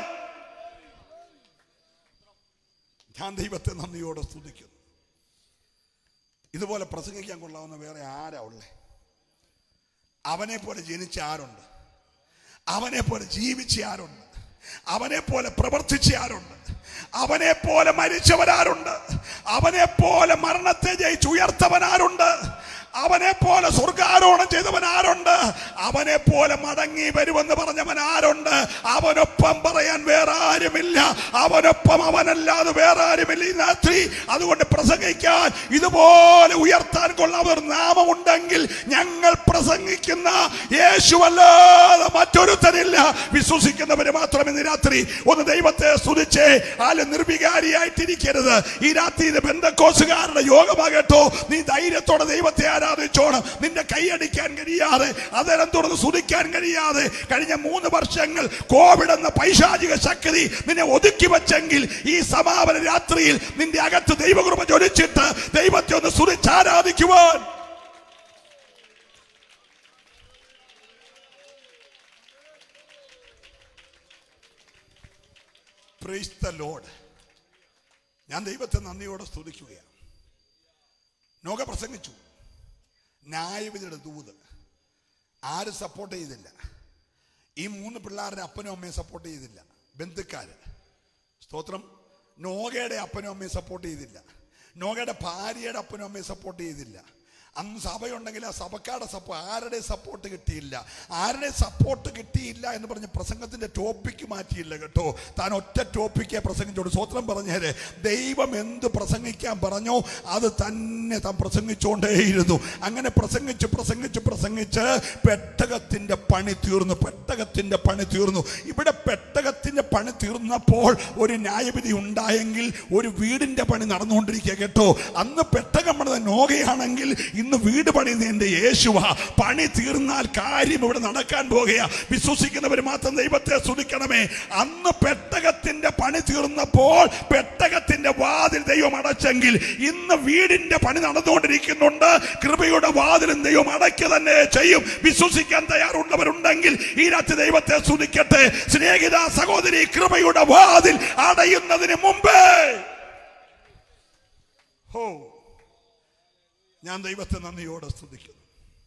S2: ഞാൻ ദൈവത്തെ നന്ദിയോടെ സ്തുതിക്കുന്നു. ഇതുപോലെ പ്രസംഗിക്കാൻ കൊള്ളാവുന്ന വേറെ ആരാ ഉള്ളേ? അവനെ പോലെ ജനിച്ച ആരുണ്ട്? അവനെ പോലെ ജീവിച്ച ആരുണ്ട്? അവനെ പോലെ പ്രവർത്തിച്ച ആരുണ്ട്? അവനെ പോലെ മരിച്ചവരാരുണ്ട്? അവനെ പോലെ മരണത്തെ ജയിച്ച് ഉയർത്തവനാരുണ്ട്? അവനെ പോലെ സ്വർഗാരോഹണം ചെയ്തവൻ ആരുണ്ട്? അവനെ പോലെ മടങ്ങി വരുമെന്ന് പറഞ്ഞവൻ ആരുണ്ട്? അവനൊപ്പം പറയാൻ വേറെ ആരുമില്ല. അവനൊപ്പം അവനല്ലാതെ വേറെ ആരുമില്ല ഈ രാത്രി. അതുകൊണ്ട് പ്രസംഗിക്കാൻ ഇതുപോലെ ഉയർത്താൻ കൊള്ളാവുന്ന ഒരു നാമമുണ്ടെങ്കിൽ ഞങ്ങൾ പ്രസംഗിക്കുന്ന യേശുവല്ലാതെ മറ്റൊരുത്തരില്ല. വിശ്വസിക്കുന്നവര് മാത്രം ഇന്ന് രാത്രി ഒന്ന് ദൈവത്തെ സ്തുതിച്ചേ. ആല് നിർവികാരിയായിട്ടിരിക്കരുത്. ഈ രാത്രി ഇത് പെന്തക്കോസുകാരുടെ യോഗമാകട്ടോ. നീ ധൈര്യത്തോടെ ദൈവത്തെ ആരാധിച്ചോണം. നിന്റെ കൈയടിക്കാൻ കഴിയാതെ, അതരം തുറന്ന് സ്തുതിക്കാൻ കഴിയാതെ കഴിഞ്ഞ 3 വർഷങ്ങൾ കോവിഡ് എന്ന പൈശാചിക ശക്തി നിന്നെ ഒതുക്കി വെച്ചെങ്കിൽ ഈ സമാപന രാത്രിയിൽ നിന്റെ അകത്ത് ദൈവകൃപ ജ്വലിച്ചിട്ട് ദൈവത്തെ ഒന്ന് സ്തുതിച്ചാരാധിക്കുവാൻ പ്രൈസ് ദ ലോർഡ്. ഞാൻ ദൈവത്തെ നന്ദിയോടെ സ്തുതിക്കുകയാണ്. നോഗ പ്രസംഗിച്ചു, ന്യായവിധിയുടെ ദൂത്. ആരും സപ്പോർട്ട് ചെയ്തില്ല. ഈ 3 പിള്ളേരുടെ അപ്പനും അമ്മയും സപ്പോർട്ട് ചെയ്തില്ല. ബന്ധുക്കാര്, സ്തോത്രം. നോഗയുടെ അപ്പനും അമ്മയും സപ്പോർട്ട് ചെയ്തില്ല. നോഗയുടെ ഭാര്യയുടെ അപ്പനും അമ്മയും സപ്പോർട്ട് ചെയ്തില്ല. അന്ന് സഭയുണ്ടെങ്കിൽ ആ സഭക്കാരുടെ ആരുടെ സപ്പോർട്ട് കിട്ടിയില്ല. ആരുടെ സപ്പോർട്ട് കിട്ടിയില്ല എന്ന് പറഞ്ഞ് പ്രസംഗത്തിന്റെ ടോപ്പിക്ക് മാറ്റിയില്ല കേട്ടോ. താൻ ഒറ്റ ടോപ്പിക്കേ പ്രസംഗിച്ചോളൂ. സ്വത്രം പറഞ്ഞേരെ, ദൈവം എന്ത് പ്രസംഗിക്കാൻ പറഞ്ഞോ അത് തന്നെ താൻ പ്രസംഗിച്ചുകൊണ്ടേയിരുന്നു. അങ്ങനെ പ്രസംഗിച്ച് പ്രസംഗിച്ച് പ്രസംഗിച്ച് പെട്ടകത്തിന്റെ പണി തീർന്നു. പെട്ടകത്തിന്റെ പണി തീർന്നു. ഇവിടെ പെട്ടകത്തിന്റെ പണി തീർന്നപ്പോൾ ഒരു ന്യായവിധി ഉണ്ടായെങ്കിൽ ഒരു വീടിന്റെ പണി നടന്നുകൊണ്ടിരിക്കുക കേട്ടോ. അന്ന് പെട്ടകം പണിത നോഗയാണെങ്കിൽ ഇന്ന് വീട് പണിയുന്നതിന്റെ യേശുവാ. പണി തീർന്നാൽ കാര്യം ഇവിടെ നടക്കാൻ പോകുക. വിശ്വസിക്കുന്നവർ മാത്രം ദൈവത്തെ സ്തുതിക്കണമേ. അന്ന് പെട്ടകത്തിന്റെ പണി തീർന്നപ്പോൾ പെട്ടകത്തിന്റെ വാതിൽ ദൈവം അടച്ചെങ്കിൽ ഇന്ന് വീടിന്റെ പണി നടന്നുകൊണ്ടിരിക്കുന്നുണ്ട്. കൃപയുടെ വാതിലും ദൈവം അടയ്ക്കുക തന്നെ ചെയ്യും. വിശ്വസിക്കാൻ തയ്യാറുള്ളവരുണ്ടെങ്കിൽ ഈ രാത്രി ദൈവത്തെ സ്തുതിക്കട്ടെ. സ്നേഹിത സഹോദരി, കൃപയുടെ വാതിൽ അടയുന്നതിന് മുമ്പേ ഞാൻ ദൈവത്തെ നന്ദിയോടെ സ്തുതിക്കുന്നു.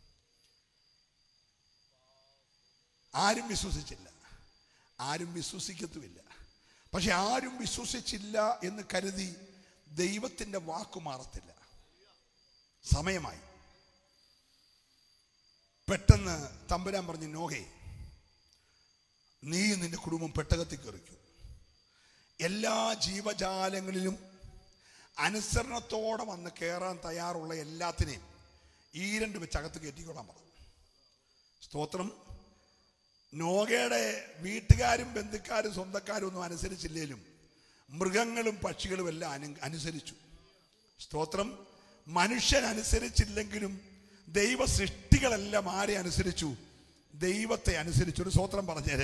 S2: ആരും വിശ്വസിച്ചില്ല, ആരും വിശ്വസിക്കത്തുമില്ല. പക്ഷെ ആരും വിശ്വസിച്ചില്ല എന്ന് കരുതി ദൈവത്തിന്റെ വാക്കു മാറത്തില്ല. സമയമായി. പെട്ടെന്ന് തമ്പുരാൻ പറഞ്ഞു, നോഹേ, നീ നിന്റെ കുടുംബം പെട്ടകത്തിൽ കയറിക്കൂ. എല്ലാ ജീവജാലങ്ങളിലും അനുസരണത്തോടെ വന്ന് കയറാൻ തയ്യാറുള്ള എല്ലാത്തിനെയും ഈ 2 വെച്ച് അകത്ത് കയറ്റിക്കൊള്ളാൻ പറഞ്ഞു. സ്തോത്രം. നോഗയുടെ വീട്ടുകാരും ബന്ധുക്കാരും സ്വന്തക്കാരും ഒന്നും അനുസരിച്ചില്ലേലും മൃഗങ്ങളും പക്ഷികളും എല്ലാം അനുസരിച്ചു. സ്തോത്രം. മനുഷ്യൻ അനുസരിച്ചില്ലെങ്കിലും ദൈവ സൃഷ്ടികളെല്ലാം ആരെ അനുസരിച്ചു? ദൈവത്തെ അനുസരിച്ചു. ഒരു സ്തോത്രം പറഞ്ഞേരെ.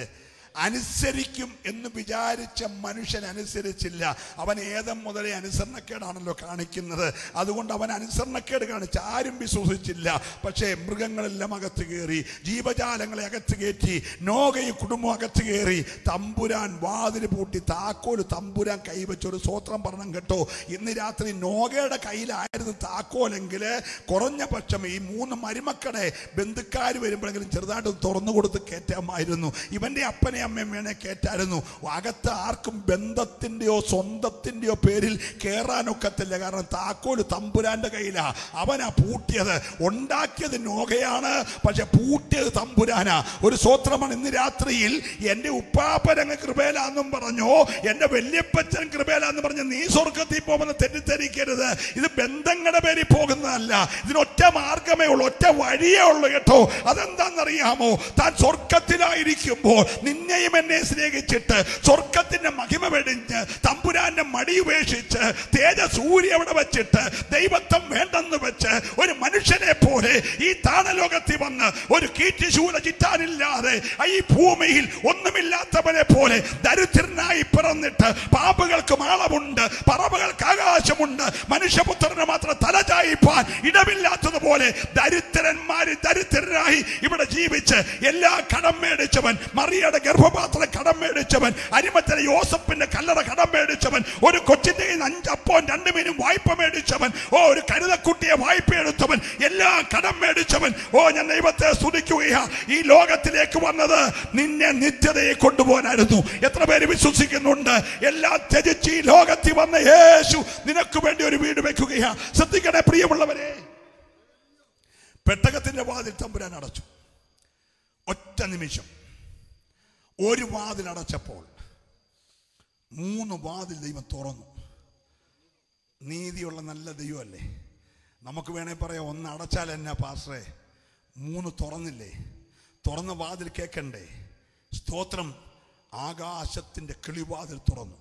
S2: അനുസരിക്കും എന്ന് വിചാരിച്ച മനുഷ്യൻ അനുസരിച്ചില്ല. അവൻ ഏതം മുതലേ അനുസരണക്കേടാണല്ലോ കാണിക്കുന്നത്. അതുകൊണ്ട് അവൻ അനുസരണക്കേട് കാണിച്ച് ആരും വിശ്വസിച്ചില്ല. പക്ഷേ മൃഗങ്ങളെല്ലാം അകത്ത് കയറി, ജീവജാലങ്ങളെ അകത്ത് കയറ്റി, നോഗയും കുടുംബം അകത്ത് കയറി. തമ്പുരാൻ വാതിൽ പൂട്ടി, താക്കോല് തമ്പുരാൻ കൈവച്ചൊരു സ്വോത്രം പറഞ്ഞു കേട്ടോ. ഇന്ന് രാത്രി നോഗയുടെ കയ്യിലായിരുന്നു താക്കോലെങ്കിൽ കുറഞ്ഞ പക്ഷം ഈ 3 മരുമക്കളെ ബന്ധുക്കാർ വരുമ്പോഴെങ്കിലും ചെറുതായിട്ട് തുറന്നു കൊടുത്ത് കയറ്റാമായിരുന്നു. ഇവന്റെ അപ്പനെ അമ്മയും വേണേ കയറ്റായിരുന്നു. അകത്ത് ആർക്കും ബന്ധത്തിന്റെയോ സ്വന്തത്തിന്റെയോ പേരിൽ കയറാനൊക്കത്തില്ല. കാരണം താക്കോല് തമ്പുരാന്റെ കയ്യിലാ. അവനാ പൂട്ടിയത്. ഉണ്ടാക്കിയത് നോഗയാണ്, പക്ഷെ പൂട്ടിയത് തമ്പുരാനാ. ഒരു സ്വോത്രമാണ്. ഇന്ന് രാത്രിയിൽ എന്റെ ഉപ്പാപ്പനങ്ങ് കൃപയിലാന്നും പറഞ്ഞോ, എന്റെ വല്യപ്പച്ചൻ കൃപയിലാന്ന് പറഞ്ഞ് നീ സ്വർഗത്തിൽ പോകുമെന്ന് തെറ്റിദ്ധരിക്കരുത്. ഇത് ബന്ധങ്ങളുടെ പേരിൽ പോകുന്നതല്ല. ഇതിനൊറ്റ മാർഗമേ ഉള്ളൂ, ഒറ്റ വഴിയേ ഉള്ളൂ കേട്ടോ. അതെന്താണെന്നറിയാമോ? താൻ സ്വർഗത്തിലായിരിക്കുമ്പോൾ നിന്നെയും എന്നെ സ്നേഹിച്ചിട്ട് സ്വർഗത്തിന്റെ മഹിമ വെടിഞ്ഞ് തമ്പുരാന്റെ മടി ഉപേക്ഷിച്ച് തേജസൂര്യ അവിടെ വെച്ചിട്ട് ദൈവത്വം വേണ്ടെന്ന് വെച്ച് ഒരു മനുഷ്യനെ പോലെ ഈ താണലോകത്തിൽ വന്ന് ഒരു കീറ്റുശൂല ചിറ്റാനില്ലാതെ ഈ ഭൂമിയിൽ ഒന്നുമില്ലാത്തവനെ പോലെ ദരിദ്രനായി പിറന്നിട്ട് പാമ്പുകൾക്ക് മാളമുണ്ട്, പറവകൾക്ക് ആകാശമുണ്ട്, മനുഷ്യപുത്രന് മാത്രം തലചായിപ്പാൻ ഇടമില്ലാത്തതുപോലെ ദരിദ്രന്മാര് ദരിദ്രനായി ഇവിടെ ജീവിച്ച് എല്ലാ കടം മേടിച്ചവൻ, മറിയയുടെ ഗർഭപാത്രം കടം മേടിച്ചവൻ, അരിമത്തിലെ യോസഫിന്റെ കല്ലറ കടം മേടിച്ചവൻ, ഒരു കൊച്ചിന്റെ 5 അപ്പവും 2 മീനും വായ്പ മേടിച്ചവൻ, ഒരു കരുതക്കുട്ടിയെ വായ്പ എടുത്തവൻ, എല്ലാ കടം മേടിച്ചവൻ. ഞാൻ ദൈവത്തെ സ്തുതിക്കുകയാ. ഈ ലോകത്തിലേക്ക് വന്നത് നിന്നെ നിത്യതയെ കൊണ്ടുപോകാനായിരുന്നു. എത്ര പേര് വിശ്വസിക്കുന്നുണ്ട്? എല്ലാം ത്യജിച്ച് ഈ ലോകത്തിൽ വന്ന യേശു നിനക്ക് വേണ്ടി ഒരു വീട് വെക്കുകയാ. ശ്രദ്ധിക്കണേ പ്രിയമുള്ളവരെ, പെട്ടകത്തിന്റെ വാതിൽ തമ്പുരാൻ അടച്ചു. ഒറ്റ നിമിഷം ഒരു വാതിൽ അടച്ചപ്പോൾ 3 വാതിൽ ദൈവം തുറന്നു. നീതിയുള്ള നല്ല ദൈവമല്ലേ? നമുക്ക് വേണേ പറയാം, 1 അടച്ചാൽ എന്നാ പാസ്റ്ററെ, 3 തുറന്നില്ലേ? തുറന്ന വാതിൽ കേൾക്കണ്ടേ? സ്തോത്രം. ആകാശത്തിന്റെ കിളിവാതിൽ തുറന്നു,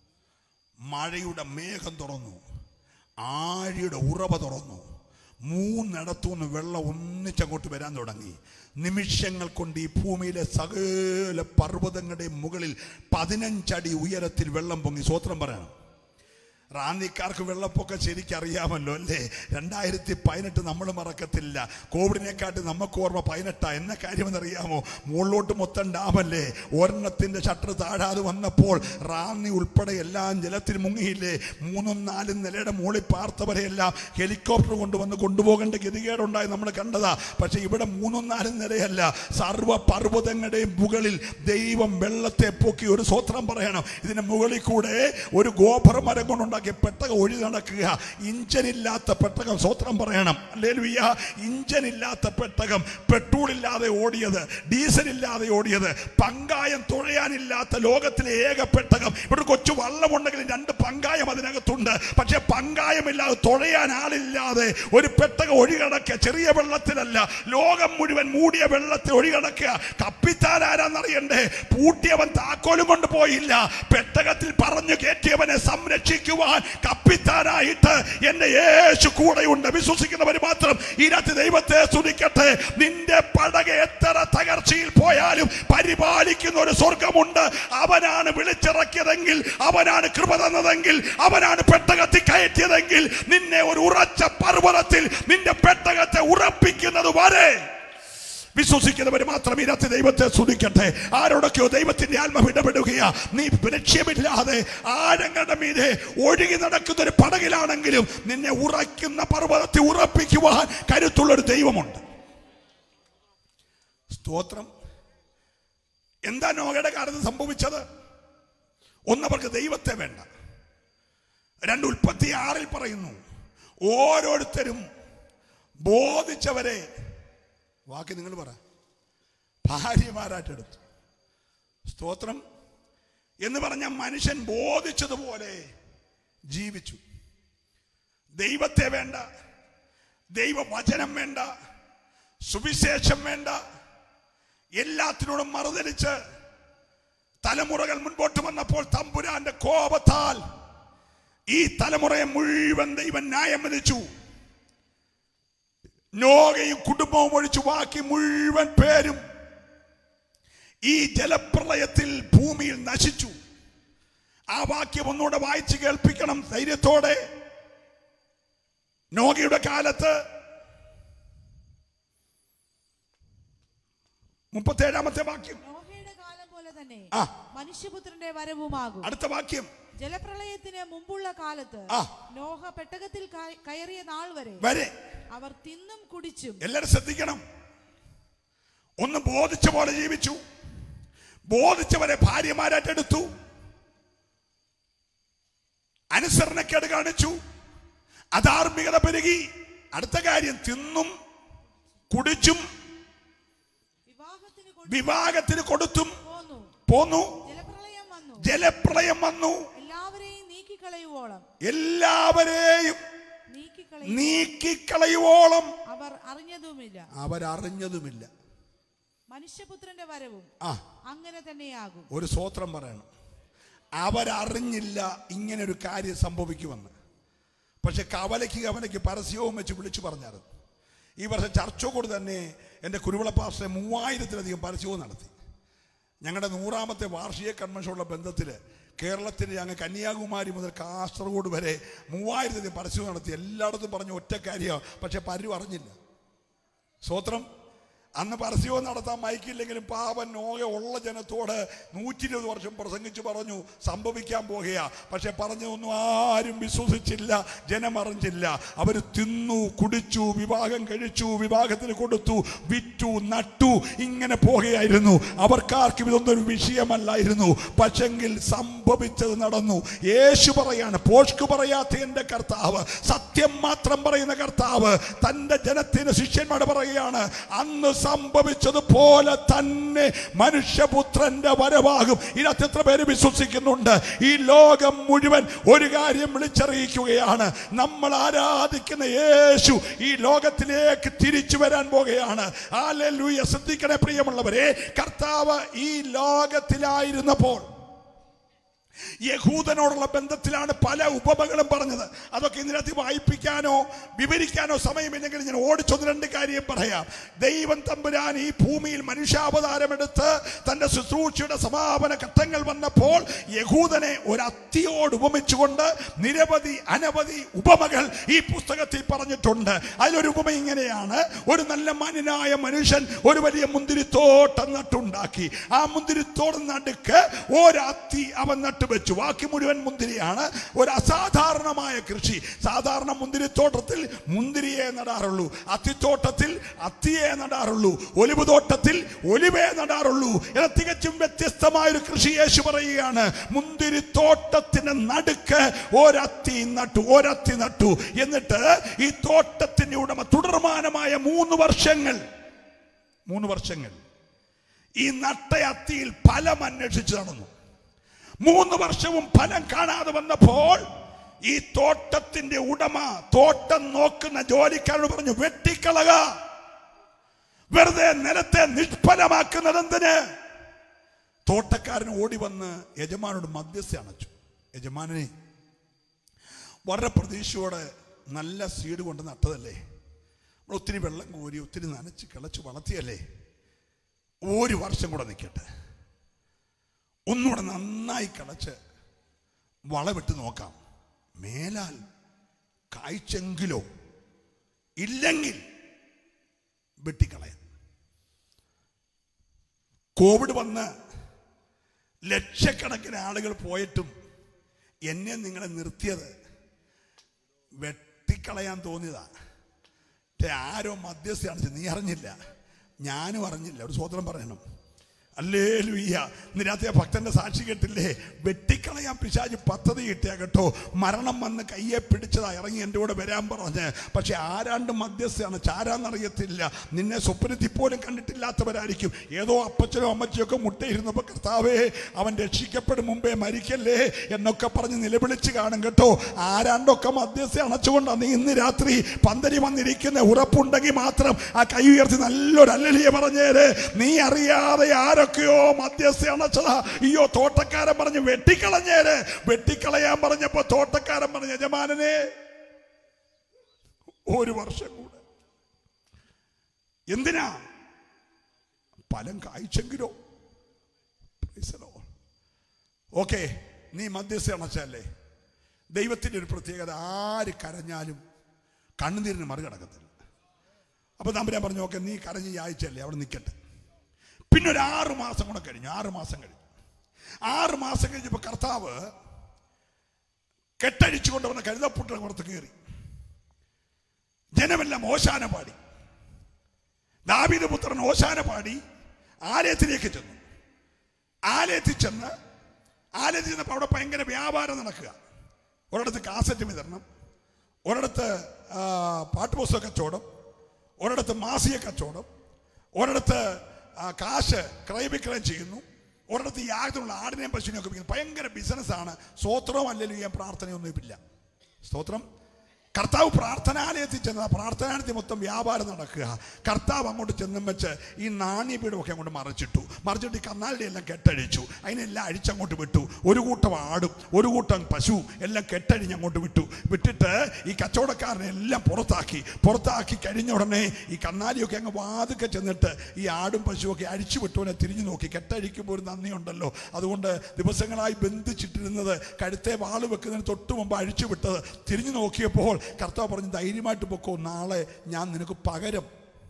S2: മഴയുടെ മേഘം തുറന്നു, ആഴിയുടെ ഉറവ തുറന്നു. 3 ഇടത്തുനിന്ന് വെള്ളം ഒന്നിച്ചങ്ങോട്ട് വരാൻ തുടങ്ങി. നിമിഷങ്ങൾ കൊണ്ട് ഈ ഭൂമിയിലെ സകല പർവ്വതങ്ങളുടെ മുകളിൽ 15 അടി ഉയരത്തിൽ വെള്ളം പൊങ്ങി. സ്വോത്രം പറയണം. റാന്നിക്കാർക്ക് വെള്ളപ്പൊക്കം ശരിക്കറിയാമല്ലോ അല്ലേ? 2018 നമ്മൾ മറക്കത്തില്ല. കോവിഡിനെക്കാട്ടി നമുക്ക് ഓർമ്മ 18. എന്ന കാര്യമെന്നറിയാമോ? മുകളിലോട്ട് മൊത്തം ഡാമല്ലേ? ഒരെണ്ണത്തിന്റെ ഷട്ടർ താഴാതെ വന്നപ്പോൾ റാന്നി ഉൾപ്പെടെ എല്ലാം ജലത്തിൽ മുങ്ങിയില്ലേ? 3-4 നിലയുടെ മുകളിൽ പാർത്തവരെയെല്ലാം ഹെലികോപ്റ്റർ കൊണ്ടുപോകേണ്ട ഗതികേടുണ്ടായി നമ്മൾ കണ്ടതാ. പക്ഷെ ഇവിടെ 3-4 നിലയല്ല, സർവ്വ പർവ്വതങ്ങളുടെയും മുകളിൽ ദൈവം വെള്ളത്തെ പൊക്കി. ഒരു സ്വോത്രം പറയണം. ഇതിന് മുകളിൽ കൂടെ ഒരു ഗോപുരമരം കൊണ്ടുണ്ടാക്കി പെട്ടകം ഒഴി നടക്കുക. ഇഞ്ചനില്ലാത്ത പെട്ടകം. സ്വോത്രം പറയണം. ഹല്ലേലൂയ. ഇഞ്ചനില്ലാത്ത പെട്ടകം, പെട്രോൾ ഇല്ലാതെ ഓടിയത്, ഡീസൽ ഇല്ലാതെ ഓടിയത്, പങ്കായം തുഴയാനില്ലാത്ത ലോകത്തിലെ ഏക പെട്ടകം. ഇവിടെ കൊച്ചു വള്ളമുണ്ടെങ്കിലും 2 പങ്കായം അതിനകത്തുണ്ട്. പക്ഷെ പങ്കായമില്ലാതെ തുഴയാൻ ആളില്ലാതെ ഒരു പെട്ടകം ഒഴികടക്കുക. ചെറിയ വെള്ളത്തിലല്ല, ലോകം മുഴുവൻ മൂടിയ വെള്ളത്തിൽ ഒഴികടക്കുക. കപ്പിത്താൻ ആരാന്നറിയണ്ടേ? പൂട്ടിയവൻ താക്കോലും കൊണ്ട് പോയില്ല. പെട്ടകത്തിൽ പറഞ്ഞു കയറ്റിയവനെ സംരക്ഷിക്കുവാൻ കപ്പിത്താനായിട്ട് എന്റെ യേശു കൂടെയുണ്ട്. വിശ്വസിക്കുന്നവർ മാത്രം ഈ രാത്രി ദൈവത്തെ സ്തുതിക്കട്ടെ. നിന്റെ പടക എത്ര തകർച്ചയിൽ പോയാലും പരിപാലിക്കുന്ന ഒരു സ്വർഗമുണ്ട്. അവനാണ് വിളിച്ചിറക്കിയതെങ്കിൽ, അവനാണ് കൃപ തന്നതെങ്കിൽ, അവനാണ് പെട്ടകത്തിൽ കയറ്റിയതെങ്കിൽ, നിന്നെ ഒരു ഉറച്ച പർവ്വതത്തിൽ നിന്റെ പെട്ടകത്തെ ഉറപ്പിക്കുന്നത് വരെ വിശ്വസിക്കുന്നവർ മാത്രം ഈ രാത്രി ദൈവത്തെ സ്തുതിക്കട്ടെ. ആരോടൊക്കെയോ ദൈവത്തിന്റെ ആത്മാവ് ഇടപെടുകയാ. നീ ലക്ഷ്യമില്ലാതെ ആഴങ്ങളുടെ മീതെ ഒഴുകി നടക്കുന്ന ഒരു പടകിലാണെങ്കിലും നിന്നെ ഉറയ്ക്കുന്ന പർവ്വതത്തെ ഉറപ്പിക്കുവാൻ കരുത്തുള്ളൊരു ദൈവമുണ്ട്. സ്തോത്രം. എന്താ നോഗയുടെ കാലത്ത് സംഭവിച്ചത്? ഒന്നവർക്ക് ദൈവത്തെ വേണ്ട. 2 ഉൽപ്പത്തി 6 പറയുന്നു, ഓരോരുത്തരും ബോധിച്ചവരെ, വാക്ക് നിങ്ങൾ പറ, ഭാര്യമാരായിട്ടെടുത്തു. സ്തോത്രം. എന്ന് പറഞ്ഞ മനുഷ്യൻ ബോധിച്ചതുപോലെ ജീവിച്ചു. ദൈവത്തെ വേണ്ട, ദൈവവചനം വേണ്ട, സുവിശേഷം വേണ്ട, എല്ലാത്തിനോടും മറുതലിച്ച് തലമുറകൾ മുൻപോട്ട് വന്നപ്പോൾ തമ്പുരാന്റെ കോപത്താൽ ഈ തലമുറയെ മുഴുവൻ ദൈവം ന്യായം വിധിച്ചു. നോഗയും കുടുംബവും ഒഴിച്ചു ബാക്കി മുഴുവൻ പേരും ഈ ജലപ്രളയത്തിൽ ഭൂമിയിൽ നശിച്ചു. ആ വാക്യം ഒന്നുകൂടെ വായിച്ച് കേൾപ്പിക്കണം ധൈര്യത്തോടെ. നോഹയുടെ കാലത്ത് 37-ാമത്തെ വാക്യം,
S3: നോഹയുടെ കാലം പോലെ തന്നെ
S2: ആ
S3: മനുഷ്യപുത്രന്റെ വരവുമാകും.
S2: അടുത്ത വാക്യം,
S3: ജലപ്രളയത്തിന് മുമ്പുള്ള കാലത്ത് നോഹ പെട്ടകത്തിൽ കയറിയ നാൾ വരെ അവർ തിന്നും കുടിച്ചും.
S2: എല്ലാരും ശ്രദ്ധിക്കണം. ഒന്ന് ബോധിച്ച പോലെ ജീവിച്ചു, ബോധിച്ചവരെ ഭാര്യമാരായിട്ടെടുത്തു, അനുസരണക്കേട് കാണിച്ചു, അധാർമികത പെരുകി. അടുത്ത കാര്യം, തിന്നും കുടിച്ചും വിവാഹത്തിന് കൊടുത്തും പോന്നു. ജലപ്രളയം വന്നു. എല്ലാവരെയും നീക്കിക്കളയുവോളം അവരറിഞ്ഞതുമില്ല.
S3: മനുഷ്യപുത്രന്റെ വരവും അങ്ങനെ തന്നെയാകും.
S2: ഒരു സ്തോത്രം പറയണം. അവരറിഞ്ഞില്ല ഇങ്ങനെ ഒരു കാര്യം സംഭവിക്കുമെന്ന്. പക്ഷെ കവലയ്ക്ക് പരസ്യവും വെച്ച് വിളിച്ചു പറഞ്ഞായിരുന്നു. ഈ വർഷം ചർച്ചോട് തന്നെ എൻ്റെ കുരുവിള പാസ്റ്റർ 3000-ലധികം പരസ്യവും നടത്തി. ഞങ്ങളുടെ 100-ാമത്തെ വാർഷിക കൺവെൻഷനുള്ള ബന്ധത്തിൽ കേരളത്തിൽ അങ്ങ് കന്യാകുമാരി മുതൽ കാസർഗോഡ് വരെ 3000-ലധികം പരസ്യവും നടത്തി. എല്ലായിടത്തും പറഞ്ഞു ഒറ്റ കാര്യമാണ്, പക്ഷെ പലരും അറിഞ്ഞില്ല. സ്തോത്രം. അന്ന് പരസ്യവും നടത്താൻ മയക്കില്ലെങ്കിലും പാവൻ നോഹ ഉള്ള ജനത്തോട് 120 വർഷം പ്രസംഗിച്ചു പറഞ്ഞു സംഭവിക്കാൻ പോകുകയാ. പക്ഷെ പറഞ്ഞതൊന്നും ആരും വിശ്വസിച്ചില്ല, ജനം അറിഞ്ഞില്ല. അവർ തിന്നു കുടിച്ചു, വിവാഹം കഴിച്ചു, വിവാഹത്തിന് കൊടുത്തു, വിറ്റു, നട്ടു, ഇങ്ങനെ പോകുകയായിരുന്നു. അവർക്കാർക്കും ഇതൊന്നൊരു വിഷയമല്ലായിരുന്നു. പക്ഷെങ്കിൽ സംഭവിച്ചത് നടന്നു. യേശു പറയാണ്, പോഷ്ക് പറയാത്ത എൻ്റെ കർത്താവ്, സത്യം മാത്രം പറയുന്ന കർത്താവ് തൻ്റെ ജനത്തിന് ശിഷ്യന്മാരോട് പറയുകയാണ്, അന്ന് സംഭവിച്ചതുപോലെ തന്നെ മനുഷ്യപുത്രന്റെ വരവാകും. ഇതിനകത്ത് എത്ര പേര് വിശ്വസിക്കുന്നുണ്ട്? ഈ ലോകം മുഴുവൻ ഒരു കാര്യം വിളിച്ചറിയിക്കുകയാണ്, നമ്മൾ ആരാധിക്കുന്ന യേശു ഈ ലോകത്തിലേക്ക് തിരിച്ചു വരാൻ പോകുകയാണ്. ഹല്ലേലൂയ. ശ്രദ്ധിക്കണേ പ്രിയമുള്ളവരെ, കർത്താവ് ഈ ലോകത്തിലായിരുന്നപ്പോൾ യഹൂദനോടുള്ള ബന്ധത്തിലാണ് പല ഉപമകളും പറഞ്ഞത്. അതൊക്കെ ഇതിനകത്ത് വായിപ്പിക്കാനോ വിവരിക്കാനോ സമയമില്ലെങ്കിൽ ഞാൻ ഓടിച്ചൊന്ന് 2 കാര്യം പറയാം. ദൈവം തമ്പുരാൻ ഈ ഭൂമിയിൽ മനുഷ്യാവതാരമെടുത്ത് തന്റെ ശുശ്രൂഷയുടെ സമാപന ഘട്ടങ്ങൾ വന്നപ്പോൾ യഹൂദനെ ഒരു അത്തിയോട് ഉപമിച്ചുകൊണ്ട് അനവധി ഉപമകൾ ഈ പുസ്തകത്തിൽ പറഞ്ഞിട്ടുണ്ട്. അതിലൊരു ഉപമ ഇങ്ങനെയാണ്: ഒരു നല്ല മാന്യനായ മനുഷ്യൻ ഒരു വലിയ മുന്തിരിത്തോട്ടം നട്ടുണ്ടാക്കി. ആ മുന്തിരിത്തോട്ടം നടുക്ക് ഒരത്തി അവൻ നട്ടുവെച്ചു. ബാക്കി മുഴുവൻ മുന്തിരിയാണ്. ഒരു അസാധാരണമായ കൃഷി. സാധാരണ മുന്തിരിത്തോട്ടത്തിൽ മുന്തിരിയെ നടാറുള്ളൂ, അത്തിത്തോട്ടത്തിൽ അത്തിയെ നടാറുള്ളൂ, ഒലിവ് തോട്ടത്തിൽ ഒലിവേ നടാറുള്ളൂ. ഇത് തികച്ചും വ്യത്യസ്തമായൊരു കൃഷി യേശു പറയുകയാണ്. മുന്തിരിത്തോട്ടത്തിന് നടുക്ക് ഒരത്തി നട്ടു. എന്നിട്ട് ഈ തോട്ടത്തിന്റെ ഉടമ തുടർമാനമായ 3 വർഷങ്ങൾ ഈ നട്ട അത്തിയിൽ ഫലം അന്വേഷിച്ച് നടന്നു. 3 വർഷവും ഫലം കാണാതെ വന്നപ്പോൾ ഈ തോട്ടത്തിന്റെ ഉടമ തോട്ടം നോക്കുന്ന ജോലിക്കാരോട് പറഞ്ഞു, വെട്ടിക്കളക, വെറുതെ നിലത്തെ നിഷ്ഫലമാക്കുന്നത് എന്തിന്? തോട്ടക്കാരൻ ഓടി വന്ന് യജമാനോട് മധ്യസ്ഥ അണച്ചു. യജമാനെ, വളരെ പ്രതീക്ഷയോടെ നല്ല സീഡ് കൊണ്ട് നട്ടതല്ലേ, നമ്മൾ ഒത്തിരി വെള്ളം കോരി ഒത്തിരി നനച്ച് കിളച്ച് വളർത്തിയല്ലേ, 1 വർഷം കൂടെ നിൽക്കട്ടെ, ഒന്നുകൂടെ നന്നായി കിളച്ച് വളമിട്ട് നോക്കാം, മേലാൽ കായ്ച്ചെങ്കിലോ ഇല്ലെങ്കിൽ വെട്ടിക്കളയാം. കോവിഡ് വന്ന് ലക്ഷക്കണക്കിന് ആളുകൾ പോയിട്ടും എന്നെ നിങ്ങളെ നിർത്തിയത് വെട്ടിക്കളയാൻ തോന്നിയതാ. ആരോ മധ്യസ്ഥയാണ്, നീ അറിഞ്ഞില്ല, ഞാനും അറിഞ്ഞില്ല. ഒരു സ്വതന്ത്രം പറയണം. ഹല്ലേലൂയ. നിരാത്തെ ഭക്തന്റെ സാക്ഷി കേട്ടില്ലേ? വെട്ടിക്കളയാൻ പിശാച് പദ്ധതി കിട്ടിയാ കേട്ടോ. മരണം വന്ന് കയ്യെ പിടിച്ചതാ, ഇറങ്ങി എൻ്റെ കൂടെ വരാൻ പറഞ്ഞ്. പക്ഷെ ആരാണ്ട് മധ്യസ്ഥയാണ്, ചാരാന്നറിയത്തില്ല, നിന്നെ സ്വപ്നത്തിൽ പോലും കണ്ടിട്ടില്ലാത്തവരായിരിക്കും. ഏതോ അപ്പച്ചനോ അമ്മച്ചിയോ ഒക്കെ മുട്ടയിരുന്നപ്പോൾ കർത്താവേ അവൻ രക്ഷിക്കപ്പെടും മുമ്പേ മരിക്കല്ലേ എന്നൊക്കെ പറഞ്ഞ് നിലവിളിച്ച് കാണും കേട്ടോ. ആരാണ്ടൊക്കെ മധ്യസ്ഥ അണച്ചുകൊണ്ടാണ് നീ ഇന്ന് രാത്രി പന്തരി വന്നിരിക്കുന്ന. ഉറപ്പുണ്ടെങ്കിൽ മാത്രം ആ കൈ ഉയർത്തി നല്ലൊരു ഹല്ലേലൂയ പറഞ്ഞേര്. നീ അറിയാതെ ആരൊക്കെയോ മധ്യസ്ഥ അണച്ചതാ. അയ്യോ, തോട്ടക്കാരൻ പറഞ്ഞ് വെട്ടിക്കളഞ്ഞേര്. വെട്ടിക്കളയാൻ പറഞ്ഞപ്പോ തോട്ടക്കാരൻ പറഞ്ഞ, യജമാനനെ 1 വർഷം കൂടെ. എന്തിനാ? ഫലം കായ്ച്ചെങ്കിലോ. ഓക്കെ, നീ മധ്യസ്ഥ അണച്ചല്ലേ. ദൈവത്തിൻ്റെ ഒരു പ്രത്യേകത, ആര് കരഞ്ഞാലും കണ്ണുനീരിന് മറികടക്കത്തില്ല. അപ്പോൾ തമ്പുരാൻ പറഞ്ഞു, ഓക്കെ നീ കരഞ്ഞ് യാചിച്ചല്ലേ, അവിടെ നിൽക്കട്ടെ. പിന്നെ ഒരു 6 മാസം കൂടെ കഴിഞ്ഞു. 6 മാസം കഴിഞ്ഞപ്പോൾ കർത്താവ് കെട്ടഴിച്ചു കൊണ്ടുവന്ന കഴുതപ്പുട്ടിന് പുറത്ത് കയറി. ജനമെല്ലാം ഓശാന പാടി. ദാവീദ് പുത്രൻ ഓശാന പാടി ആലയത്തിലേക്ക് ചെന്നു. ആലയത്തിൽ ചെന്നപ്പോൾ അവിടെ ഭയങ്കര വ്യാപാരം നടക്കുക. ഒരിടത്ത് കാസറ്റ് വിതരണം, ഒരിടത്ത് പാട്ടുപുസ്തക കച്ചവടം, ഒരിടത്ത് മാസിക കച്ചവടം, ഒരിടത്ത് കാശ് ക്രയവിക്രയം ചെയ്യുന്നു, ഒരിടത്ത് യാഗത്തിനുള്ള ആടിനെയും പശുവിനെയും ഒക്കെ വിൽക്കുന്നു. ഭയങ്കര ബിസിനസ്സാണ്. സ്തോത്രവും അല്ലെങ്കിൽ പ്രാർത്ഥനയൊന്നുമില്ല. സ്തോത്രം. കർത്താവ് പ്രാർത്ഥനാലയത്തിൽ ചെന്ന പ്രാർത്ഥനാലയത്തിൽ മൊത്തം വ്യാപാരം നടക്കുക. കർത്താവ് അങ്ങോട്ട് ചെന്നും വെച്ച് ഈ നാണ്യപീഠമൊക്കെ അങ്ങോട്ട് മറിച്ചിട്ടു ഈ കന്നാലിൻ്റെ എല്ലാം കെട്ടഴിച്ചു. അതിനെല്ലാം അഴിച്ചങ്ങോട്ട് വിട്ടു. ഒരു കൂട്ടം ആടും ഒരു കൂട്ടം പശു എല്ലാം കെട്ടഴിഞ്ഞ് അങ്ങോട്ട് വിട്ടിട്ട് ഈ കച്ചവടക്കാരനെ എല്ലാം പുറത്താക്കി കഴിഞ്ഞ ഉടനെ ഈ കന്നാലിയൊക്കെ അങ്ങ് വാതുക്കെ ചെന്നിട്ട് ഈ ആടും പശുവൊക്കെ അഴിച്ചു വിട്ടവനെ തിരിഞ്ഞു നോക്കി. കെട്ടഴിക്കുമ്പോൾ ഒരു നന്ദിയുണ്ടല്ലോ, അതുകൊണ്ട് ദിവസങ്ങളായി ബന്ധിച്ചിട്ടിരുന്നത് കഴുത്തെ വാള് വെക്കുന്നതിന് തൊട്ട് മുമ്പ് അഴിച്ചു വിട്ടത് തിരിഞ്ഞു നോക്കിയപ്പോൾ കർത്താവ് പറഞ്ഞു, ധൈര്യമായിട്ട് പൊക്കോ, നാളെ ഞാൻ നിനക്ക് പകരം.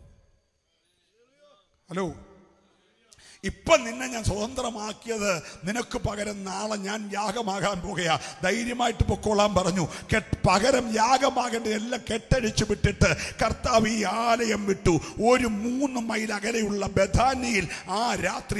S2: ഹലോ, ഇപ്പം നിന്നെ ഞാൻ സ്വതന്ത്രമാക്കിയത് നിനക്ക് പകരം നാളെ ഞാൻ യാഗമാകാൻ പോകുകയാ. ധൈര്യമായിട്ട് പൊക്കോളാൻ പറഞ്ഞു. പകരം യാഗമാകേണ്ട എല്ലാം കെട്ടഴിച്ചു വിട്ടിട്ട് കർത്താവ് ഈ ആലയം വിട്ടു. ഒരു 3 മൈൽ അകലെയുള്ള ബഥാനിയിൽ ആ രാത്രി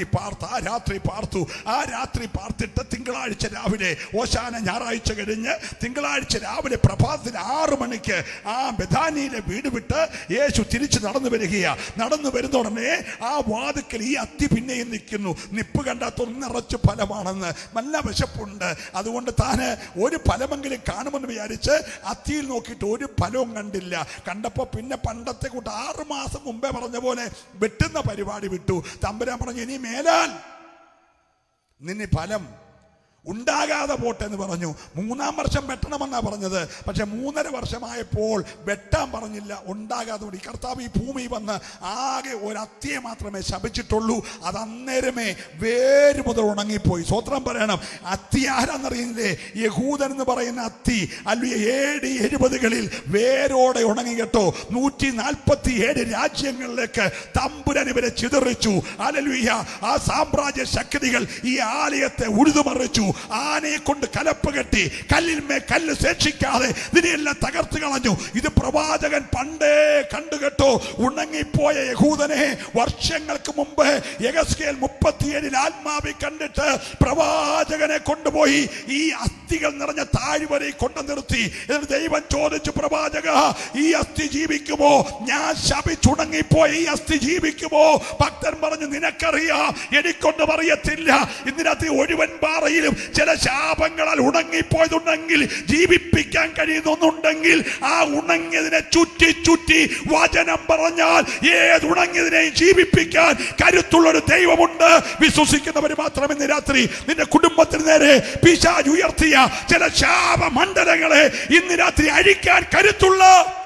S2: പാർത്തിട്ട് തിങ്കളാഴ്ച രാവിലെ, ഓശാന ഞായറാഴ്ച കഴിഞ്ഞ് തിങ്കളാഴ്ച രാവിലെ പ്രഭാതത്തിൽ 6 മണിക്ക് ആ ബഥാനിയിലെ വീട് വിട്ട് യേശു തിരിച്ച് നടന്നു വരുന്ന ഉടനെ ആ വാതിക്കൽ ഈ അത്തി പിന്നെ നിൽക്കുന്നു. നിപ്പ് കണ്ടാൽ നിറച്ച് ഫലമാണെന്ന്, നല്ല വിശപ്പുണ്ട്. അതുകൊണ്ട് താന് ഒരു ഫലമെങ്കിലും കാണുമെന്ന് വിചാരിച്ച് അത്തിയിൽ നോക്കിയിട്ട് ഒരു ഫലവും കണ്ടില്ല. കണ്ടപ്പോൾ പിന്നെ പണ്ടത്തെ കൂട്ട് 6 മാസം മുമ്പേ പറഞ്ഞ പോലെ വെട്ടുന്ന പരിപാടി വിട്ടു. തമ്പുരാൻ പറഞ്ഞു, ഇനി മേലാൽ നിന്നെ ഫലം ഉണ്ടാകാതെ പോട്ടെ എന്ന് പറഞ്ഞു. 3-ാം വർഷം വെട്ടണമെന്നാ പറഞ്ഞത്. പക്ഷെ 3.5 വർഷമായപ്പോൾ വെട്ടാൻ പറഞ്ഞില്ല, ഉണ്ടാകാതെ കൂടി. കർത്താവ് ഈ ഭൂമി വന്ന് ആകെ ഒരു അത്തിയെ മാത്രമേ ശപിച്ചിട്ടുള്ളൂ. അത് അന്നേരമേ വേര് മുതൽ ഉണങ്ങിപ്പോയി. സ്വത്രം പറയണം. അത്തി ആരാന്നറിയുന്നില്ലേ? യഹൂദൻ എന്ന് പറയുന്ന അത്തി അല്ലെ AD 70-കളിൽ വേരോടെ ഉണങ്ങി കേട്ടോ. 147 രാജ്യങ്ങളിലേക്ക് തമ്പുരാൻ ഇവരെ ചിതറിച്ചു. ഹല്ലേലൂയ. ആ സാമ്രാജ്യ ശക്തികൾ ഈ ആലയത്തെ ഉഴുതുമറിച്ചു. ആനയെ കൊണ്ട് കലപ്പ് കെട്ടി കല്ലിന്മേൽ കല്ല് ശേഷിക്കാതെ ഇതിനെല്ലാം തകർത്ത് കളഞ്ഞു. ഇത് പ്രവാചകൻ പണ്ടേ കണ്ടുകെട്ടോ. ഉണങ്ങിപ്പോയ യഹൂദനെ വർഷങ്ങൾക്ക് മുമ്പ് യെഹെസ്കേൽ 37 ആത്മാവിൽ കണ്ടിട്ട് പ്രവാചകനെ കൊണ്ടുപോയി ഈ അസ്ഥികൾ നിറഞ്ഞ താഴ്വരയിൽ കൊണ്ടു നിർത്തി. എന്നിട്ട് ദൈവം ചോദിച്ചു, പ്രവാചക, ഈ അസ്ഥി ജീവിക്കുമോ? ഞാൻ ശപിച്ചുണങ്ങിപ്പോയ ഈ അസ്ഥി ജീവിക്കുമോ? ഭക്തൻ പറഞ്ഞു, നിനക്കറിയാം, എനിക്കൊന്നും അറിയത്തില്ല. ഇതിനകത്ത് ഒഴുവൻ പാറയിലും ചില ശാപങ്ങളാൽ ഉണങ്ങിപ്പോയതുണ്ടെങ്കിൽ, ജീവിപ്പിക്കാൻ കഴിയുന്നുണ്ടെങ്കിൽ ആ ഉണങ്ങിയതിനെ ചുറ്റി വചനം പറഞ്ഞാൽ ഏത് ഉണങ്ങിയതിനെയും ജീവിപ്പിക്കാൻ കരുത്തുള്ളൊരു ദൈവമുണ്ട്. വിശ്വസിക്കുന്നവർ മാത്രം ഇന്ന് രാത്രി നിന്റെ കുടുംബത്തിന് നേരെ പിശാച് ഉയർത്തിയ ചില ശാപ മണ്ഡലങ്ങളെ ഇന്ന് രാത്രി അഴിക്കാൻ കരുത്തുള്ള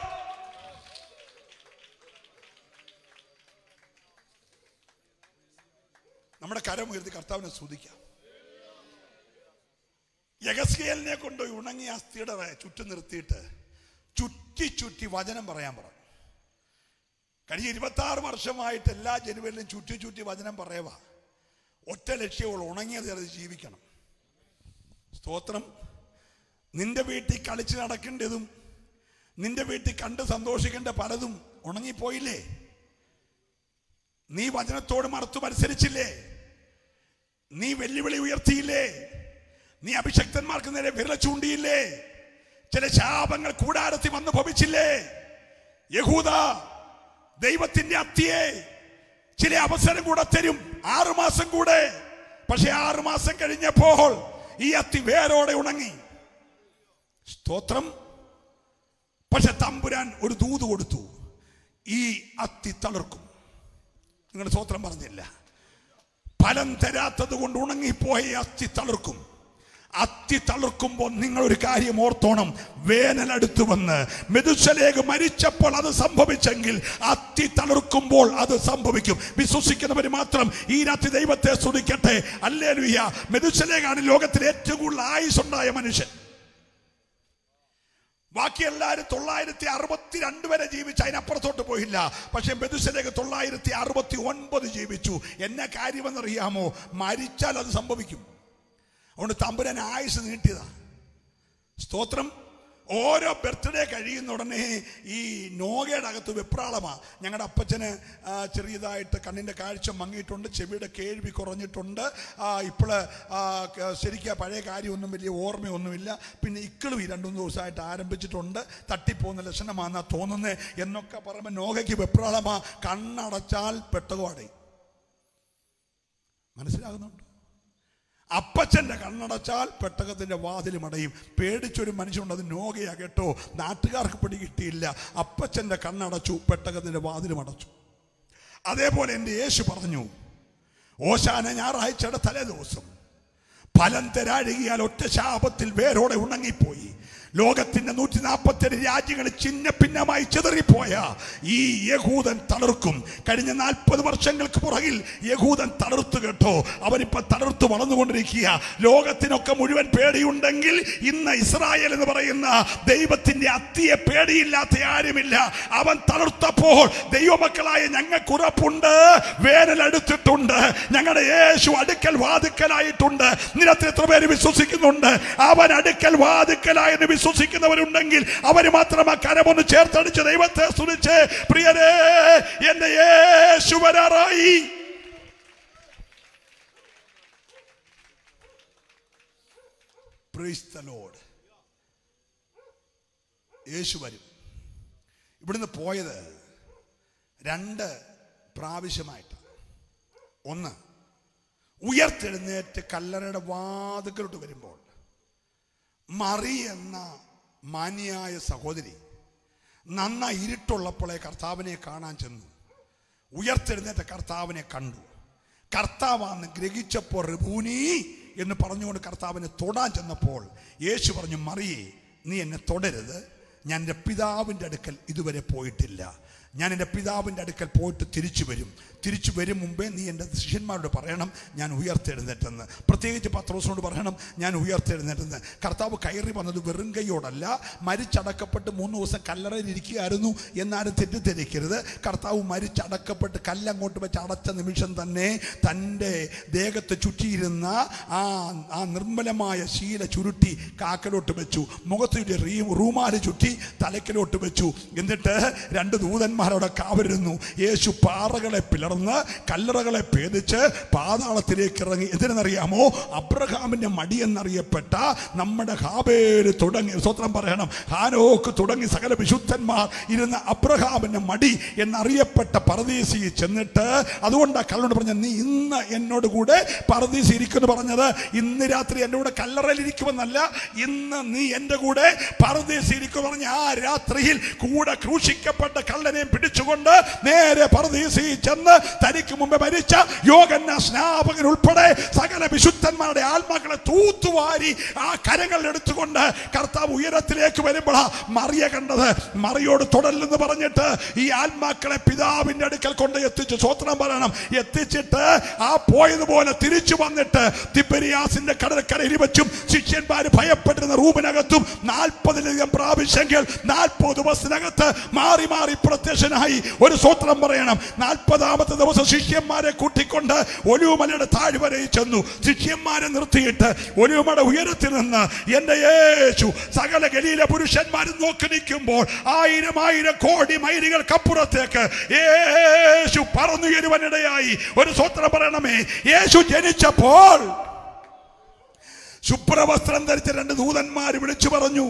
S2: നമ്മുടെ കരമുയർത്തി കർത്താവിനെ സ്തുതിക്കാം. യെഹെസ്കേലിനെ കൊണ്ട് ഉണങ്ങിയ അസ്ഥിയുടെ ചുറ്റും നിർത്തിയിട്ട് ചുറ്റി വചനം പറയാൻ പറഞ്ഞു. കഴിഞ്ഞ 26 വർഷമായിട്ട് എല്ലാ ജനുവരിലും ചുറ്റി വചനം പറയുക. ഒറ്റ ലക്ഷ്യമുള്ള ഉണങ്ങിയത് ജീവിക്കണം. സ്തോത്രം. നിന്റെ വീട്ടിൽ കളിച്ച് നടക്കേണ്ടതും നിന്റെ വീട്ടിൽ കണ്ട് സന്തോഷിക്കേണ്ട പലതും ഉണങ്ങിപ്പോയില്ലേ? നീ വചനത്തോട് മറുത്തു മത്സരിച്ചില്ലേ? നീ വെല്ലുവിളി ഉയർത്തിയില്ലേ? നീ അഭിഷക്തന്മാർക്ക് നേരെ വിരൽ ചൂണ്ടിയില്ലേ? ചില ശാപങ്ങൾ കൂടാരത്തിൽ വന്ന് ഭവിച്ചില്ലേ? യഹൂദ, ദൈവത്തിന്റെ അത്തിയെ ചില അവസരം കൂടെ തരും, 6 മാസം കൂടെ. പക്ഷെ 6 മാസം കഴിഞ്ഞപ്പോൾ ഈ അത്തി വേരോടെ ഉണങ്ങി. സ്തോത്രം. പക്ഷെ തമ്പുരാൻ ഒരു ദൂത് കൊടുത്തു, ഈ അത്തി തളിർക്കും. നിങ്ങൾ സ്തോത്രം പറഞ്ഞില്ല. ഫലം തരാത്തത് കൊണ്ട് ഉണങ്ങിപ്പോയ അസ്ഥി തളിർക്കും. അത്തി തളിർക്കുമ്പോൾ നിങ്ങൾ ഒരു കാര്യം ഓർത്തോണം, വേനൽ അടുത്തു വന്ന് മെഥൂശലഹ് മരിച്ചപ്പോൾ അത് സംഭവിച്ചെങ്കിൽ അത്തി തളിർക്കുമ്പോൾ അത് സംഭവിക്കും. വിശ്വസിക്കുന്നവർ മാത്രം ഈ രാത്രി ദൈവത്തെ സ്തുതിക്കട്ടെ. ഹല്ലേലൂയ. മെഥൂശലഹാണ് ലോകത്തിൽ ഏറ്റവും കൂടുതൽ ആയുസ് ഉണ്ടായ മനുഷ്യൻ. ബാക്കി എല്ലാവരും 962 വരെ ജീവിച്ചു, അതിനപ്പുറത്തോട്ട് പോയില്ല. പക്ഷെ മെഥൂശലഹ് 969 ജീവിച്ചു. എന്നാ കാര്യമെന്നറിയാമോ? മരിച്ചാൽ അത് സംഭവിക്കും. അതുകൊണ്ട് തമ്പുരാൻ ആയുസ് നീട്ടിയതാ. സ്തോത്രം. ഓരോ ബർത്ത്ഡേ കഴിയുന്ന ഉടനെ ഈ നോഗയുടെ അകത്ത് വെപ്രാളമാ. ഞങ്ങളുടെ അപ്പച്ചന് ചെറിയതായിട്ട് കണ്ണിൻ്റെ കാഴ്ച മങ്ങിയിട്ടുണ്ട്, ചെവിയുടെ കേൾവി കുറഞ്ഞിട്ടുണ്ട്, ഇപ്പോൾ ശരിക്കും പഴയ കാര്യമൊന്നും വലിയ ഓർമ്മയൊന്നുമില്ല. പിന്നെ ഇക്കിളും ഈ 2-3 ദിവസമായിട്ട് ആരംഭിച്ചിട്ടുണ്ട്, തട്ടിപ്പോകുന്ന ലക്ഷണമാണെന്നാ തോന്നുന്നത് എന്നൊക്കെ പറയുമ്പോൾ നോഗയ്ക്ക് വെപ്രാളമാ. കണ്ണടച്ചാൽ പെട്ടകോടയും. മനസ്സിലാകുന്നുണ്ട്? അപ്പച്ചൻ്റെ കണ്ണടച്ചാൽ പെട്ടകത്തിൻ്റെ വാതിലും അടയും. പേടിച്ചൊരു മനുഷ്യനുണ്ട്, അത് നോഗയാ കേട്ടോ. നാട്ടുകാർക്ക് പിടി കിട്ടിയില്ല. അപ്പച്ചൻ്റെ കണ്ണടച്ചു, പെട്ടകത്തിൻ്റെ വാതിലും അടച്ചു. അതേപോലെ എൻ്റെ യേശു പറഞ്ഞു, ഓശാന ഞായറാഴ്ചയുടെ തലേ ദിവസം ഫലം തരാഴുകിയാൽ ഒറ്റ ശാപത്തിൽ വേരോടെ ഉണങ്ങിപ്പോയി. ലോകത്തിന്റെ 147 രാജ്യങ്ങളിൽ ചിഹ്ന ഭിന്നമായി ചിതറിപ്പോയ ഈ യഹൂദൻ തളർക്കും. കഴിഞ്ഞ 40 വർഷങ്ങൾക്ക് പുറകിൽ യഹൂദൻ തളർത്തു കേട്ടോ. അവനിപ്പോ തളർത്തു വളർന്നുകൊണ്ടിരിക്കുക. ലോകത്തിനൊക്കെ മുഴുവൻ പേടിയുണ്ടെങ്കിൽ ഇന്ന് ഇസ്രായേൽ എന്ന് പറയുന്ന ദൈവത്തിന്റെ അത്തിയെ പേടിയില്ലാത്ത ആരുമില്ല. അവൻ തളർത്തപ്പോൾ ദൈവമക്കളായ ഞങ്ങൾക്ക് ഉറപ്പുണ്ട്, വേനൽ അടുത്തിട്ടുണ്ട്, ഞങ്ങളുടെ യേശു അടുക്കൽ വാതുക്കലായിട്ടുണ്ട്. നിരത്തിൽ എത്ര പേര് വിശ്വസിക്കുന്നുണ്ട്? അവൻ അടുക്കൽ വാതുക്കലായെന്ന് വിശ്വസിക്കുന്നവരുണ്ടെങ്കിൽ അവര് മാത്രം ആ കരമൊന്ന് ചേർത്തടിച്ച് ദൈവത്തെ സ്തുതിച്ച്, പ്രിയരേ എന്റെ യേശു വരാറായി. Praise the Lord. യേശു വരും. ഇവിടുന്ന് പോയത് 2 പ്രാവശ്യമായിട്ട്. ഒന്ന്, ഉയർത്തെഴുന്നേറ്റ് കല്ലറയുടെ വാതിക്കലോട്ട് വരുമ്പോൾ മറി എന്ന മാന്യായ സഹോദരി നന്നായി ഇരുട്ടുള്ളപ്പോഴേ കർത്താവിനെ കാണാൻ ചെന്നു. ഉയർത്തെഴുന്നേറ്റ കർത്താവിനെ കണ്ടു. കർത്താവാന്ന് ഗ്രഹിച്ചപ്പോൾ റബൂനി എന്ന് പറഞ്ഞുകൊണ്ട് കർത്താവിനെ തൊടാൻ ചെന്നപ്പോൾ യേശു പറഞ്ഞു, മറിയേ, നീ എന്നെ തൊടരുത്. ഞാൻ എൻ്റെ പിതാവിൻ്റെ അടുക്കൽ ഇതുവരെ പോയിട്ടില്ല. ഞാൻ എൻ്റെ പിതാവിൻ്റെ അടുക്കൽ പോയിട്ട് തിരിച്ചു വരും. തിരിച്ചു വരും മുമ്പേ നീ എൻ്റെ ശിഷ്യന്മാരോട് പറയണം ഞാൻ ഉയർത്തെഴുന്നേറ്റെന്ന്. പ്രത്യേകിച്ച് പത്രോസിനോട് പറയണം ഞാൻ ഉയർത്തെഴുന്നേറ്റെന്ന്. കർത്താവ് കയറി വന്നത് വെറും കൈയോടല്ല, മരിച്ചടക്കപ്പെട്ട് 3 ദിവസം കല്ലറയിലിരിക്കുകയായിരുന്നു എന്നാലും തെറ്റിദ്ധരിക്കരുത്. കർത്താവ് മരിച്ചടക്കപ്പെട്ട് കല്ലങ്ങോട്ട് വെച്ച് അടച്ച നിമിഷം തന്നെ തൻ്റെ ദേഹത്ത് ചുറ്റിയിരുന്ന ആ നിർമ്മലമായ ശീല ചുരുട്ടി കാക്കലോട്ട് വെച്ചു. മുഖത്ത് റൂമാല് ചുറ്റി തലക്കിലോട്ട് വെച്ചു. എന്നിട്ട് 2 ദൂതന്മാരവിടെ കാവരുന്നു. യേശു പാറകളെ പിളർന്ന് കല്ലറകളെ ഭേദിച്ച് പാതാളത്തിലേക്ക് ഇറങ്ങി. എന്തിനെന്നറിയാമോ? അബ്രഹാമിന്റെ മടി എന്നറിയപ്പെട്ട നമ്മുടെ ഹാബേല് തുടങ്ങി, സ്വത്രം പറയണം, ഹാനോക്ക് തുടങ്ങി സകല വിശുദ്ധന്മാർ ഇരുന്ന അബ്രഹാമിന്റെ മടി എന്നറിയപ്പെട്ട പർദീസി ചെന്നിട്ട്, അതുകൊണ്ടാ കല്ലോട് പറഞ്ഞ നീ ഇന്ന് എന്നോട് കൂടെ പർദീസി ഇരിക്കുമെന്ന് പറഞ്ഞത്. ഇന്ന് രാത്രി എൻ്റെ കൂടെ കല്ലറയിൽ ഇരിക്കുമെന്നല്ല, ഇന്ന് നീ എൻ്റെ കൂടെ പർദീസി ഇരിക്കുമെന്ന് പറഞ്ഞ ആ രാത്രിയിൽ കൂടെ ക്രൂശിക്കപ്പെട്ട കള്ളനെ പിടിച്ചുകൊണ്ട് നേരെ പർദീസി ചെന്ന് തനിക്ക് മുമ്പ് മരിച്ച യോഹന്നാൻ സ്നാപകൻ ഉൾപ്പെടെ സകല വിശുദ്ധന്മാരുടെ ആത്മാക്കളെ തൂത്തുവാരി ആ കരങ്ങൾ എടുത്തുകൊണ്ട് കർത്താവ് ഉയരത്തിലേക്ക് വരുമ്പോഴാ മറിയ കണ്ടത്. മറിയോട് തൊടല്ലെന്ന് പറഞ്ഞിട്ട് ഈ ആത്മാക്കളെ പിതാവിന്റെ അടുക്കൽ കൊണ്ട് എത്തിച്ചു. സ്വത്രം പറയണം. എത്തിച്ചിട്ട് ആ പോയതുപോലെ തിരിച്ചു വന്നിട്ട് തിബരിയാസിന്റെ കടൽക്കരയിൽ വെച്ചും ശിഷ്യന്മാര് ഭയപ്പെട്ടിരുന്ന റൂമിനകത്തും 40-ലധികം പ്രാവശ്യങ്ങൾ 40 ദിവസത്തിനകത്ത് മാറി മാറി പ്രത്യക്ഷനായി. ഒരു സ്വത്രം പറയണം. 40-ാമത്തെ ദിവസം ശിഷ്യന്മാരെ കൂട്ടിക്കൊണ്ട് ഒലിവുമലയുടെ താഴ്വരയിൽ ചെന്നു. ശിഷ്യന്മാരെ നിർത്തിയിട്ട് ഒലിവുമലയുടെ ഉയരത്തിൽ നിന്ന് എന്റെ യേശു സകല ഗലീല പുരുഷന്മാരും നോക്കി നിൽക്കുമ്പോൾ 1000 കോടി മൈലുകൾക്കപ്പുറത്തേക്ക് യേശു പറന്നുയരുവാനിടയായി. ഒരു സ്വത്രം പറയണമേ. യേശു ജനിച്ചപ്പോൾ ശുഭ്രവസ്ത്രം ധരിച്ച 2 ദൂതന്മാർ വിളിച്ചു പറഞ്ഞു,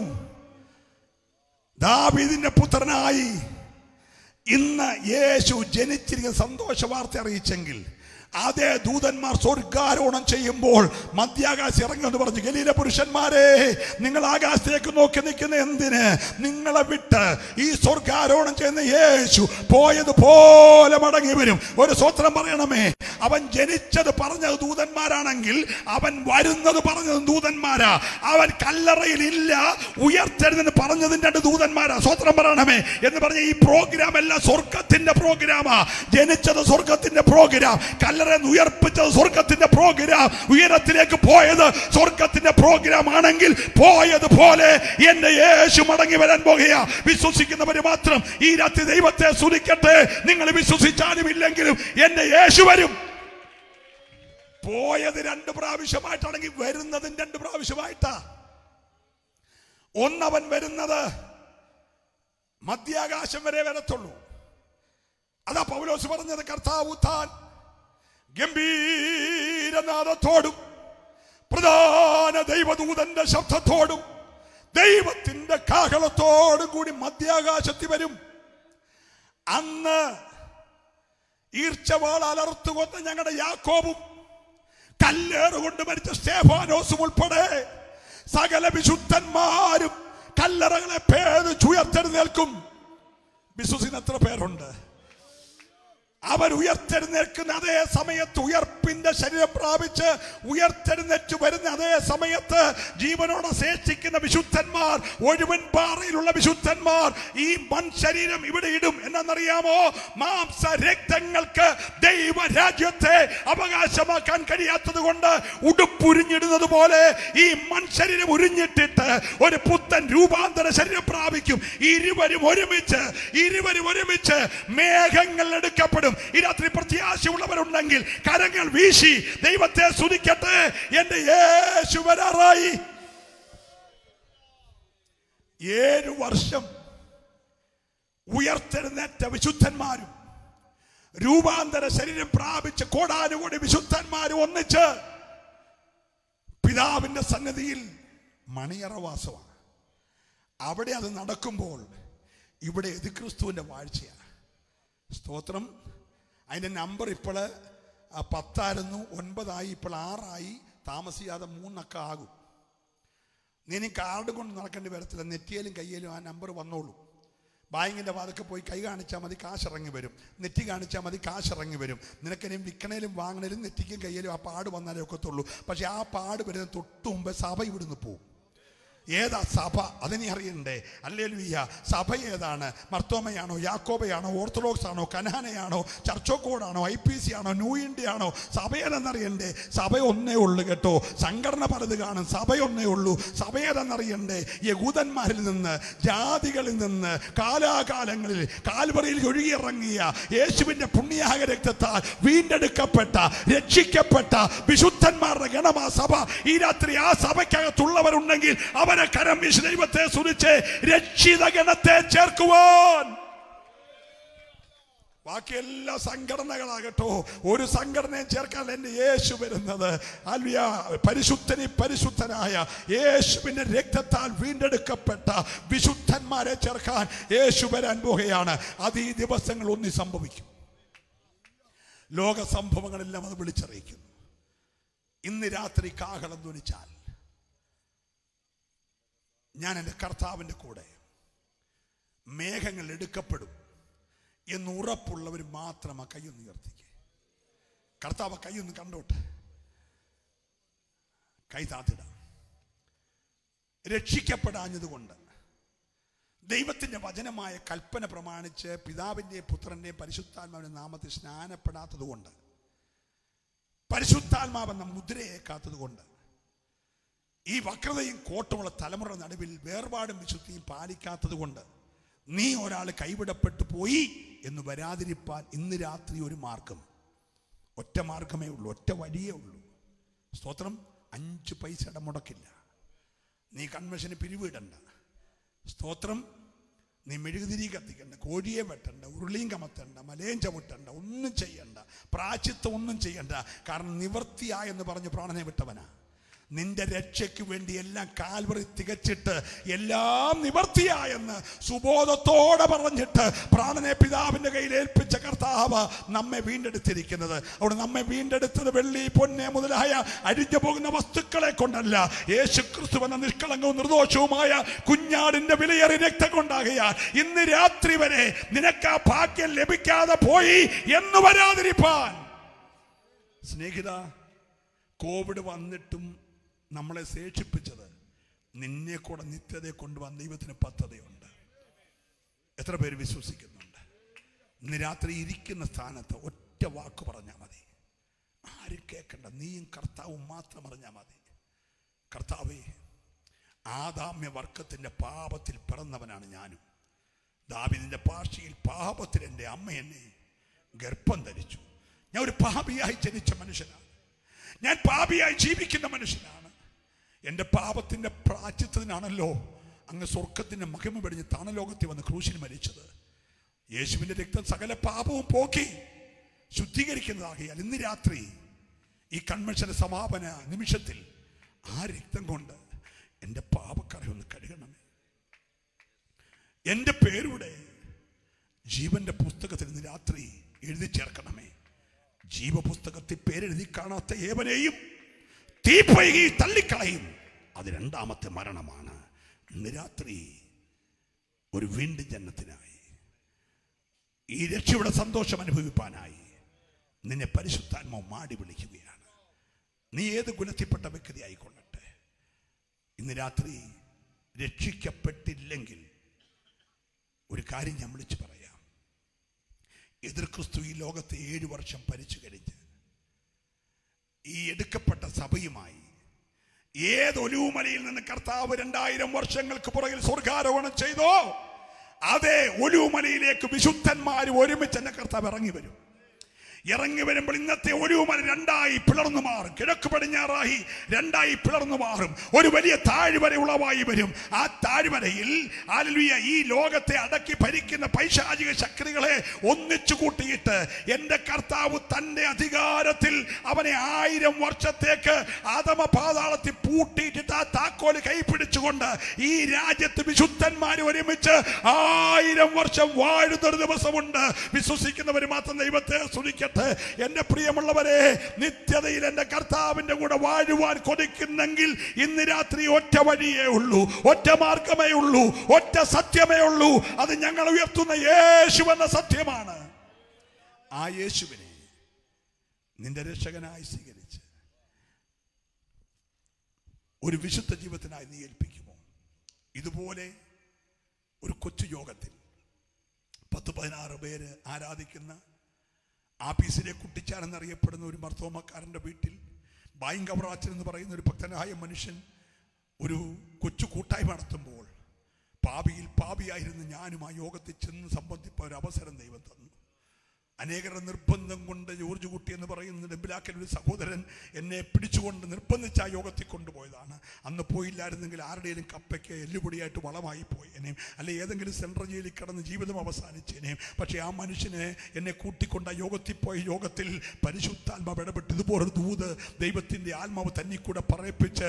S2: ദാവീദിന്റെ പുത്രനായി ഇന്ന് യേശു ജനിച്ചിരിക്കുന്ന സന്തോഷ വാർത്ത അറിയിച്ചെങ്കിൽ അതേ ദൂതന്മാർ സ്വർഗാരോഹണം ചെയ്യുമ്പോൾ മധ്യാകാശം ഇറങ്ങുമെന്ന് പറഞ്ഞു, ഗലീല പുരുഷന്മാരെ, നിങ്ങൾ ആകാശത്തേക്ക് നോക്കി നിൽക്കുന്ന എന്തിന്? നിങ്ങളെ വിട്ട് ഈ സ്വർഗാരോഹണം ചെയ്യുന്ന യേശു പോയതുപോലെ മടങ്ങി വരും. ഒരു സ്വത്രം പറയണമേ. അവൻ ജനിച്ചത് പറഞ്ഞത് ദൂതന്മാരാണെങ്കിൽ അവൻ വരുന്നത് പറഞ്ഞത് ദൂതന്മാരാ. അവൻ കല്ലറയിൽ ഇല്ല, ഉയർത്തെഴുന്നെന്ന് പറഞ്ഞതിന്റെ 2 ദൂതന്മാരാ. സ്വത്രം പറയണമേ എന്ന് പറഞ്ഞ ഈ പ്രോഗ്രാം എല്ലാം സ്വർഗത്തിന്റെ പ്രോഗ്രാമാ. ജനിച്ചത് സ്വർഗത്തിന്റെ പ്രോഗ്രാം, കല്ലറയിൽ ഉയർപ്പിച്ചത് സ്വർഗത്തിന്റെ പ്രോഗ്രാം, ഉയരത്തിലേക്ക് പോയത് സ്വർഗത്തിന്റെ പ്രോഗ്രാം ആണെങ്കിൽ പോയതുപോലെ എന്റെ യേശു മടങ്ങി വരാൻ പോകുകയാ. വിശ്വസിക്കുന്നവര് മാത്രം ഈ രാത്രി ദൈവത്തെ സ്തുതിക്കട്ടെ. നിങ്ങൾ വിശ്വസിച്ചാലും ഇല്ലെങ്കിലും എന്റെ യേശു വരും. പോയത് 2 പ്രാവശ്യമായിട്ടാണെങ്കിൽ വരുന്നതും 2 പ്രാവശ്യമായിട്ടാ. ഒന്നവൻ വരുന്നത് മധ്യാകാശം വരെ വരത്തുള്ളൂ. അതാ പൗലോസ് പറഞ്ഞത്, കർത്താവ് താൻ ഗംഭീരനാദത്തോടും പ്രധാന ദൈവദൂതന്റെ ശബ്ദത്തോടും ദൈവത്തിന്റെ കാഹളത്തോടും കൂടി മധ്യാകാശത്തിൽ വരും. അന്ന് ഈർച്ചവാൾ അലർത്തുകൊണ്ട ഞങ്ങളുടെ യാക്കോബും കല്ലേറുകൊണ്ട് മരിച്ച സ്തേഫാനോസും ഉൾപ്പെടെ സകല വിശുദ്ധന്മാരും കല്ലറകളെ ഉയർത്തെഴുന്നേൽക്കും. വിശ്വസിക്കുന്ന എത്ര പേരുണ്ട്? അവർ ഉയർത്തെഴുന്നേൽക്കുന്ന അതേ സമയത്ത്, ഉയർപ്പിന്റെ ശരീരം പ്രാപിച്ച് ഉയർത്തെഴുന്നേറ്റ് വരുന്ന അതേ സമയത്ത് ജീവനോടെ ശേഷിക്കുന്ന വിശുദ്ധന്മാർ, ഒഴുവൻ പാറയിലുള്ള വിശുദ്ധന്മാർ ഈ മൺശരീരം ഇവിടെ ഇടും. എന്നറിയാമോ? മാംസ രക്തങ്ങൾക്ക് ദൈവരാജ്യത്തെ അവകാശമാക്കാൻ കഴിയാത്തത് കൊണ്ട് ഉടുപ്പുരിഞ്ഞിടുന്നത് പോലെ ഈ മൺശരീരം ഉരിഞ്ഞിട്ടിട്ട് ഒരു പുത്തൻ രൂപാന്തര ശരീരം പ്രാപിക്കും. ഇരുവരും ഒരുമിച്ച് മേഘങ്ങൾ എടുക്കപ്പെടും. ഈ രാത്രി പ്രത്യാശയുള്ളവരുണ്ടെങ്കിൽ കരങ്ങൾ വീശി ദൈവത്തെ സ്തുതിക്കട്ടെ. എന്റെ യേശു വരാറായി. 7 വർഷം ഉയർത്തെഴുന്നേറ്റ വിശുദ്ധന്മാരും രൂപാന്തര ശരീരം പ്രാപിച്ച കോടാനുകോടി വിശുദ്ധന്മാരും ഒന്നിച്ച് പിതാവിന്റെ സന്നിധിയിൽ മണിയറവാസമാണ്. അവിടെ അത് നടക്കുമ്പോൾ ഇവിടെ ക്രിസ്തുവിന്റെ വാഴ്ചയാണ്. സ്തോത്രം. അതിൻ്റെ നമ്പർ ഇപ്പോൾ 10 9 ഇപ്പോൾ 6 താമസിയാതെ 3 ആകും. നീ കാർഡ് കൊണ്ട് നടക്കേണ്ടി വരത്തില്ല. നെറ്റിയിലും കയ്യിലും ആ നമ്പർ വന്നോളൂ. ബാങ്കിൻ്റെ വാതൊക്കെ പോയി കൈ കാണിച്ചാൽ മതി, കാശിറങ്ങി വരും. നെറ്റി കാണിച്ചാൽ മതി, കാശിറങ്ങി വരും. നിനക്കിനെയും വിൽക്കണേലും വാങ്ങണേലും നെറ്റിക്കും കയ്യിലും ആ പാട് വന്നാലേ ഒക്കത്തുള്ളൂ. പക്ഷെ ആ പാട് വരുന്ന തൊട്ട് മുമ്പ് സഭ ഇവിടുന്ന് പോവും. ഏതാ സഭ? അതിനെ അറിയണ്ടേ? ഹല്ലേലൂയ. സഭ ഏതാണ്? മർത്തോമയാണോ, യാക്കോബയാണോ, ഓർത്തഡോക്സ് ആണോ, കനാനയാണോ, ചർച്ചോക്കോടാണോ, IPC ആണോ, ന്യൂ ഇന്ത്യ ആണോ? സഭ ഏതെന്നറിയണ്ടേ? സഭ ഒന്നേ ഉള്ളു കേട്ടോ. സംഘടന പലത് കാണും, സഭ ഒന്നേ ഉള്ളൂ. സഭ ഏതെന്നറിയണ്ടേ? യഹൂദന്മാരിൽ നിന്ന്, ജാതികളിൽ നിന്ന് കാലാകാലങ്ങളിൽ കാൽവറിയിൽ ഒഴുകിയിറങ്ങിയ യേശുവിന്റെ പുണ്യാഹ രക്തത്താൽ വീണ്ടെടുക്കപ്പെട്ട രക്ഷിക്കപ്പെട്ട വിശുദ്ധന്മാരുടെ ഗണമാ സഭ. ഈ രാത്രി ആ സഭയ്ക്കകത്തുള്ളവരുണ്ടെങ്കിൽ അവരെ കരം വീശി ദൈവത്തെ സ്തുതിച്ച് രക്ഷിത ഗണത്തെ ചേർക്കുവാൻ. ബാക്കി എല്ലാ സംഘടനകളാകട്ടോ, ഒരു സംഘടനയും ചേർക്കാൻ എന്റെ യേശു വരുന്നത്. പരിശുദ്ധനായ യേശുവിന്റെ രക്തത്താൽ വീണ്ടെടുക്കപ്പെട്ട വിശുദ്ധന്മാരെ ചേർക്കാൻ യേശു വരാൻ പോകുകയാണ്. അത് ഈ ദിവസങ്ങൾ ഒന്നി സംഭവിക്കും. ലോക സംഭവങ്ങളെല്ലാം അത് വിളിച്ചറിയിക്കുന്നു. ഇന്ന് രാത്രി കാഹളം ധ്വനിച്ചാൽ ഞാൻ എൻ്റെ കർത്താവിൻ്റെ കൂടെ, മേഘങ്ങൾ എടുക്കപ്പെടും എന്ന് ഉറപ്പുള്ളവർ മാത്രം ആ കൈയൊന്ന് ഉയർത്തിക്കുക. കർത്താവ് കൈയൊന്ന് കണ്ടോട്ടെ. കൈ താത്തിടാം. രക്ഷിക്കപ്പെടാഞ്ഞതുകൊണ്ട്, ദൈവത്തിൻ്റെ വചനമായ കൽപ്പന പ്രമാണിച്ച് പിതാവിൻ്റെയും പുത്രൻ്റെയും പരിശുദ്ധാത്മാവിൻ്റെ നാമത്തിൽ സ്നാനപ്പെടാത്തത് കൊണ്ട്, പരിശുദ്ധാത്മാവെന്ന മുദ്രയേക്കാത്തത് കൊണ്ട്, ഈ വക്രതയും കോട്ടമുള്ള തലമുറ നടുവിൽ വേർപാടും വിശുദ്ധിയും പാലിക്കാത്തത് കൊണ്ട് നീ ഒരാൾ കൈവിടപ്പെട്ടു പോയി എന്ന് വരാതിരിപ്പാൻ ഇന്ന് രാത്രി ഒരു മാർഗം, ഒറ്റ മാർഗമേ ഉള്ളൂ, ഒറ്റ വഴിയേ ഉള്ളൂ. സ്തോത്രം. 5 പൈസയുടെ മുടക്കില്ല. നീ കൺവെൻഷന് പിരിവിടണ്ട. സ്തോത്രം. നീ മെഴുകുതിരി കത്തിക്കണ്ട, കോഴിയെ വെട്ടണ്ട, ഉരുളിയും കമത്തണ്ട, മലയും ചവിട്ടണ്ട, ഒന്നും ചെയ്യണ്ട, പ്രായശ്ചിത്തം ഒന്നും ചെയ്യണ്ട. കാരണം നിവൃത്തിയായെന്ന് പറഞ്ഞ് പ്രാണനെ വിട്ടവനാ. നിന്റെ രക്ഷയ്ക്ക് വേണ്ടി എല്ലാം കാൽവറി തികച്ചിട്ട് എല്ലാം നിവർത്തിയായെന്ന് സുബോധത്തോടെ പറഞ്ഞിട്ട് പ്രാണനെ പിതാവിന്റെ കയ്യിൽ ഏൽപ്പിച്ച കർത്താവ് നമ്മെ വീണ്ടെടുത്തിരിക്കുന്നത്. അവിടെ നമ്മെ വീണ്ടെടുത്തത് വെള്ളി, പൊന്നെ മുതലായ അഴിഞ്ഞു പോകുന്ന വസ്തുക്കളെ കൊണ്ടല്ല, യേശുക്രിസ്തു എന്ന നിഷ്കളങ്കവും നിർദോഷവുമായ കുഞ്ഞാടിന്റെ വിലയേറിയ രക്തം കൊണ്ടാകയാൽ ഇന്ന് രാത്രി വരെ നിനക്ക് ആ ഭാഗ്യം ലഭിക്കാതെ പോയി എന്ന് വരാതിരിപ്പാൻ സ്നേഹിത, കോവിഡ് വന്നിട്ടും നമ്മളെ ശേഷിപ്പിച്ചത് നിന്നെ കൂടെ നിത്യതയെ കൊണ്ടുവന്ന ദൈവത്തിന് പദ്ധതിയുണ്ട്. എത്ര പേര് വിശ്വസിക്കുന്നുണ്ട്? ഇന്ന് രാത്രി ഇരിക്കുന്ന സ്ഥാനത്ത് ഒറ്റ വാക്ക് പറഞ്ഞാൽ മതി, ആരും കേൾക്കണ്ട, നീയും കർത്താവും മാത്രം അറിഞ്ഞാൽ മതി. കർത്താവേ, ആദാമ്യ വർഗത്തിന്റെ പാപത്തിൽ പിറന്നവനാണ് ഞാനും. ദാവീദിന്റെ ഭാഷയിൽ പാപത്തിൽ എൻ്റെ അമ്മ എന്നെ ഗർഭം ധരിച്ചു. ഞാൻ ഒരു പാപിയായി ജനിച്ച മനുഷ്യനാണ്, ഞാൻ പാപിയായി ജീവിക്കുന്ന മനുഷ്യനാണ്. എൻ്റെ പാപത്തിന്റെ പ്രായശ്ചിത്തത്തിനാണല്ലോ അങ്ങ് സ്വർഗത്തിന്റെ മഹിമ വെടിഞ്ഞ് താണലോകത്തിൽ വന്ന് ക്രൂശിൽ മരിച്ചത്. യേശുവിന്റെ രക്തം സകല പാപവും പോക്കി ശുദ്ധീകരിക്കുന്നതാകിയാൽ ഇന്ന് രാത്രി ഈ കൺവെൻഷന്റെ സമാപന നിമിഷത്തിൽ ആ രക്തം കൊണ്ട് എൻ്റെ പാപക്കറ ഒന്ന് കഴുകണമേ. എൻ്റെ പേരുടെ ജീവന്റെ പുസ്തകത്തിൽ ഇന്ന് രാത്രി എഴുതി ചേർക്കണമേ. ജീവപുസ്തകത്തിൽ പേരെഴുതി കാണാത്ത ഏവനെയും തീപ്പൊയ്കി തള്ളിക്കളയും. അത് രണ്ടാമത്തെ മരണമാണ്. ഇന്ന് രാത്രി ഒരു വീണ്ടും ജന്മത്തിനായി, ഈ രക്ഷയുടെ സന്തോഷം അനുഭവിപ്പാനായി നിന്നെ പരിശുദ്ധാത്മാവ് മാടി വിളിക്കുകയാണ്. നീ ഏത് കുലത്തിൽപ്പെട്ട വ്യക്തി ആയിക്കൊള്ളട്ടെ, ഇന്ന് രാത്രി രക്ഷിക്കപ്പെട്ടില്ലെങ്കിൽ ഒരു കാര്യം ഞാൻ വിളിച്ചു പറയാം. എതിർ ക്രിസ്തു ഈ ലോകത്തെ 7 വർഷം ഭരിച്ചു കഴിഞ്ഞ് ഈ എടുക്കപ്പെട്ട സഭയുമായി ഏത് ഒലിവുമലയിൽ നിന്ന് കർത്താവ് 2000 വർഷങ്ങൾക്ക് പുറകിൽ സ്വർഗാരോഹണം ചെയ്തോ അതേ ഒലിവുമലയിലേക്ക് വിശുദ്ധന്മാർ ഒരുമിച്ച് എന്നെ കർത്താവ് ഇറങ്ങി വരും. ഇറങ്ങി വരുമ്പോൾ ഇന്നത്തെ ഒലിവുമല 2ആയി പിളർന്നു മാറും. കിഴക്ക് പടിഞ്ഞാറായി 2ആയി പിളർന്നു മാറും. ഒരു വലിയ താഴ്വര ഉളവായി വരും. ആ താഴ്വരയിൽ ഹല്ലേലൂയ ഈ ലോകത്തെ അടക്കി ഭരിക്കുന്ന പൈശാചിക ശക്തികളെ ഒന്നിച്ചു കൂട്ടിയിട്ട് എൻ്റെ കർത്താവ് തൻ്റെ അധികാരത്തിൽ അവനെ 1000 വർഷത്തേക്ക് ആദമ പാതാളത്തിൽ പൂട്ടിയിട്ടിട്ട് ആ താക്കോല് കൈപിടിച്ചുകൊണ്ട് ഈ രാജ്യത്ത് വിശുദ്ധന്മാർ ഒരുമിച്ച് 1000 വർഷം വാഴുന്നൊരു ദിവസമുണ്ട്. വിശ്വസിക്കുന്നവർ മാത്രം ദൈവത്തെ സ്തുതിക്കട്ടെ. എന്റെ പ്രിയമുള്ളവരെ, നിത്യതയിൽ എന്റെ കർത്താവിന്റെ കൂടെ വാഴുവാൻ കൊതിക്കുന്നെങ്കിൽ ഇന്ന് രാത്രി ഒറ്റ വഴിയേ ഉള്ളൂ, ഒറ്റ മാർഗമേ ഉള്ളൂ, ഒറ്റ സത്യമേ ഉള്ളൂ. അത് ഞങ്ങൾ ഉയർത്തുന്ന യേശു എന്ന സത്യമാണ്. ആ യേശുവിനെ നിന്റെ രക്ഷകനായി സ്വീകരിച്ച് ഒരു വിശുദ്ധ ജീവിതത്തിനായി നീ ഏൽപ്പിക്കുമോ? ഇതുപോലെ ഒരു കൊച്ചു യോഗത്തിൽ 10-16 പേര് ആരാധിക്കുന്ന ആപ്പീസിലെ കുട്ടിച്ചാനെന്നറിയപ്പെടുന്ന ഒരു മർത്തോമക്കാരൻ്റെ വീട്ടിൽ ബായിങ്കവറാച്ചൻ എന്ന് പറയുന്ന ഒരു ഭക്തനായ മനുഷ്യൻ ഒരു കൊച്ചു കൂട്ടായ്മ നടത്തുമ്പോൾ പാപിയായിരുന്ന ഞാനും ആ യോഗത്തിൽ ചെന്ന് സംബന്ധിപ്പ ഒരു അവസരം ദൈവം തന്നു. അനേകരുടെ നിർബന്ധം കൊണ്ട് ജോർജ് കുട്ടി എന്ന് പറയുന്ന ഡെമ്പിലാക്കൽ ഒരു സഹോദരൻ എന്നെ പിടിച്ചുകൊണ്ട് നിർബന്ധിച്ച് ആ യോഗത്തിൽ കൊണ്ടുപോയതാണ്. അന്ന് പോയില്ലായിരുന്നെങ്കിൽ ആരുടെയും കപ്പയ്ക്ക് എല്ലുപൊടിയായിട്ട് വളമായി പോയേനേയും, അല്ലെ ഏതെങ്കിലും സെൻട്രൽ ജയിലിൽ കിടന്ന് ജീവിതം അവസാനിച്ചേനേയും. പക്ഷേ ആ മനുഷ്യനെ എന്നെ കൂട്ടിക്കൊണ്ട് ആ യോഗത്തിൽ പോയ യോഗത്തിൽ പരിശുദ്ധാത്മാവ് ഇടപെട്ട് ഇതുപോലൊരു ദൂത് ദൈവത്തിൻ്റെ ആത്മാവ് തന്നെ കൂടെ പറയിപ്പിച്ച്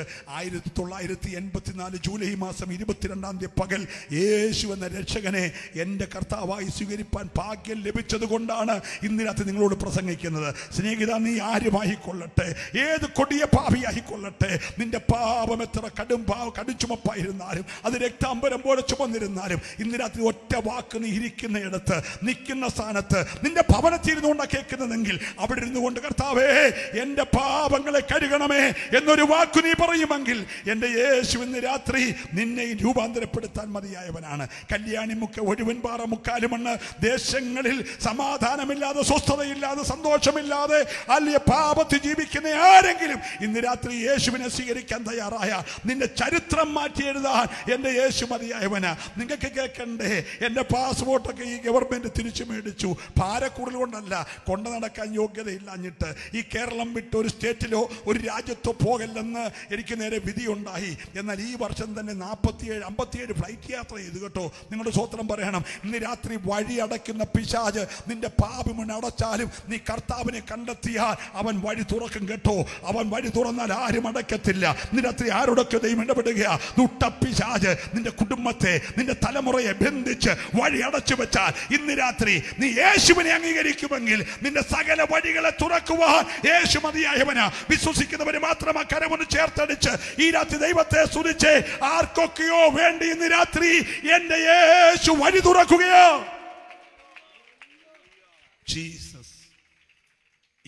S2: 1984 ജൂലൈ മാസം 22-ാം തീയതി പകൽ യേശു എന്ന രക്ഷകനെ എൻ്റെ കർത്താവായി സ്വീകരിപ്പാൻ ഭാഗ്യം ലഭിച്ചത് കൊണ്ടാണ് ഇന്നിനകത്ത് നിങ്ങളോട് പ്രസംഗിക്കുന്നത്. സ്നേഹിത, നീ ആരുമായിക്കൊള്ളട്ടെ, ഏത് കൊടിയ പാപിയായിക്കൊള്ളട്ടെ, നിന്റെ പാപം എത്ര കടുംചുമപ്പായിരുന്നാലും അത് രക്താംബരം പോലെ ചുമന്നിരുന്നാലും ഇന്നിനകത്ത് ഒറ്റ വാക്ക് നീ ഇരിക്കുന്നയിടത്ത് നിൽക്കുന്ന സ്ഥാനത്ത് നിന്റെ ഭവനത്തിൽ ഇരുന്നുകൊണ്ടാണ് കേൾക്കുന്നതെങ്കിൽ അവിടെ ഇരുന്നുകൊണ്ട് കർത്താവേ എൻ്റെ പാപങ്ങളെ കഴുകണമേ എന്നൊരു വാക്കു നീ പറയുമെങ്കിൽ എൻ്റെ യേശു ഇന്ന് രാത്രി നിന്നെ രൂപാന്തരപ്പെടുത്താൻ മതിയായവനാണ്. കല്യാണിമുക്ക്, ഒഴുവൻപാറ, മുക്കാലുമണ്ണ് ദേശങ്ങളിൽ സമാധാനമില്ലാതെ, സ്വസ്ഥതയില്ലാതെ, സന്തോഷമില്ലാതെ അല്ലെ പാപത്തിൽ ജീവിക്കുന്ന ആരെങ്കിലും ഇന്ന് രാത്രി യേശുവിനെ സ്വീകരിക്കാൻ തയ്യാറായ നിന്റെ ചരിത്രം മാറ്റി എഴുതാൻ എൻ്റെ യേശു മതിയായവനാ. നിങ്ങൾക്ക് കേൾക്കണ്ടേ, എൻ്റെ പാസ്പോർട്ടൊക്കെ ഈ ഗവൺമെന്റ് തിരിച്ചു മേടിച്ചു. ഭാരക്കൂടുതൽ കൊണ്ടല്ല, കൊണ്ടു നടക്കാൻ യോഗ്യതയില്ലാഞ്ഞിട്ട് ഈ കേരളം വിട്ട് ഒരു സ്റ്റേറ്റിലോ ഒരു രാജ്യത്തോ പോകല്ലെന്ന് എനിക്ക് നേരെ വിധിയുണ്ടായി. എന്നാൽ ഈ വർഷം തന്നെ 47-57 ഫ്ലൈറ്റ് യാത്ര ചെയ്തു കേട്ടോ. നിങ്ങളുടെ സ്വത്രം പറയണം. ഇന്ന് രാത്രി വഴി അടയ്ക്കുന്ന പിശാച് നിന്റെ പാപം അടച്ചാലും നീ കർത്താവിനെ കണ്ടെത്തിയാൽ അവൻ വഴി തുറക്കും കേട്ടോ. അവൻ വഴി തുറന്നാൽ ആരും അടയ്ക്കത്തില്ല. ഇന്ന് രാത്രി ആരോടൊക്കെ ദൈവം ഇടപെടുകയാ. ദുഷ്ടപിശാച് നിന്റെ കുടുംബത്തെ, നിന്റെ തലമുറയെ ബന്ധിച്ച് വഴി അടച്ചു വെച്ചാൽ ഇന്ന് രാത്രി നീ യേശുവിനെ അംഗീകരിക്കുമെങ്കിൽ നിന്റെ സകല വഴികളെ തുറക്കുവാൻ യേശു മതിയായവനാ. വിശ്വസിക്കുന്നവര് മാത്രം ആ കരമൊന്ന് ചേർത്തടിച്ച് ഈ രാത്രി ദൈവത്തെ സ്തുതിച്ച് ആർക്കൊക്കെയോ വേണ്ടി ഇന്ന് രാത്രി എന്റെ യേശു വഴി തുറക്കുകയോ. ജീസസ്,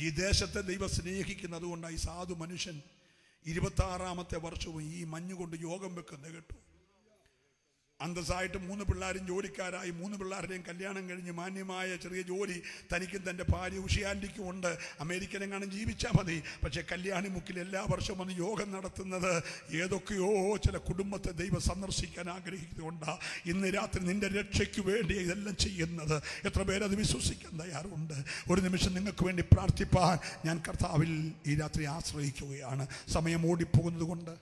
S2: ഈ ദേശത്തെ ദൈവം സ്നേഹിക്കുന്നത് കൊണ്ടായി സാധു മനുഷ്യൻ 26ാമത്തെ വർഷവും ഈ മഞ്ഞുകൊണ്ട് യോഗം വെക്കുന്നത് കേട്ടു. അന്തസ്സായിട്ട് 3 പിള്ളേരും ജോലിക്കാരായി, 3 പിള്ളേരുടെയും കല്യാണം കഴിഞ്ഞ് മാന്യമായ ചെറിയ ജോലി തനിക്കും തൻ്റെ ഭാര്യ ഉഷിയാൻറ്റിക്കും ഉണ്ട്. അമേരിക്കനെങ്ങാനും ജീവിച്ചാൽ മതി. പക്ഷേ കല്യാണി മുക്കിൽ എല്ലാ വർഷവും വന്ന് യോഗം നടത്തുന്നത് ഏതൊക്കെയോ ചില കുടുംബത്തെ ദൈവം സന്ദർശിക്കാൻ ആഗ്രഹിക്കുന്നുകൊണ്ടാണ്. ഇന്ന് രാത്രി നിന്റെ രക്ഷയ്ക്ക് വേണ്ടി ഇതെല്ലാം ചെയ്യുന്നത്. എത്ര പേരത് വിശ്വസിക്കാൻ തയ്യാറുണ്ട്? ഒരു നിമിഷം നിങ്ങൾക്ക് വേണ്ടി പ്രാർത്ഥിപ്പാൻ ഞാൻ കർത്താവിൽ ഈ രാത്രി ആശ്രയിക്കുകയാണ്. സമയം ഓടിപ്പോകുന്നത് കൊണ്ട്.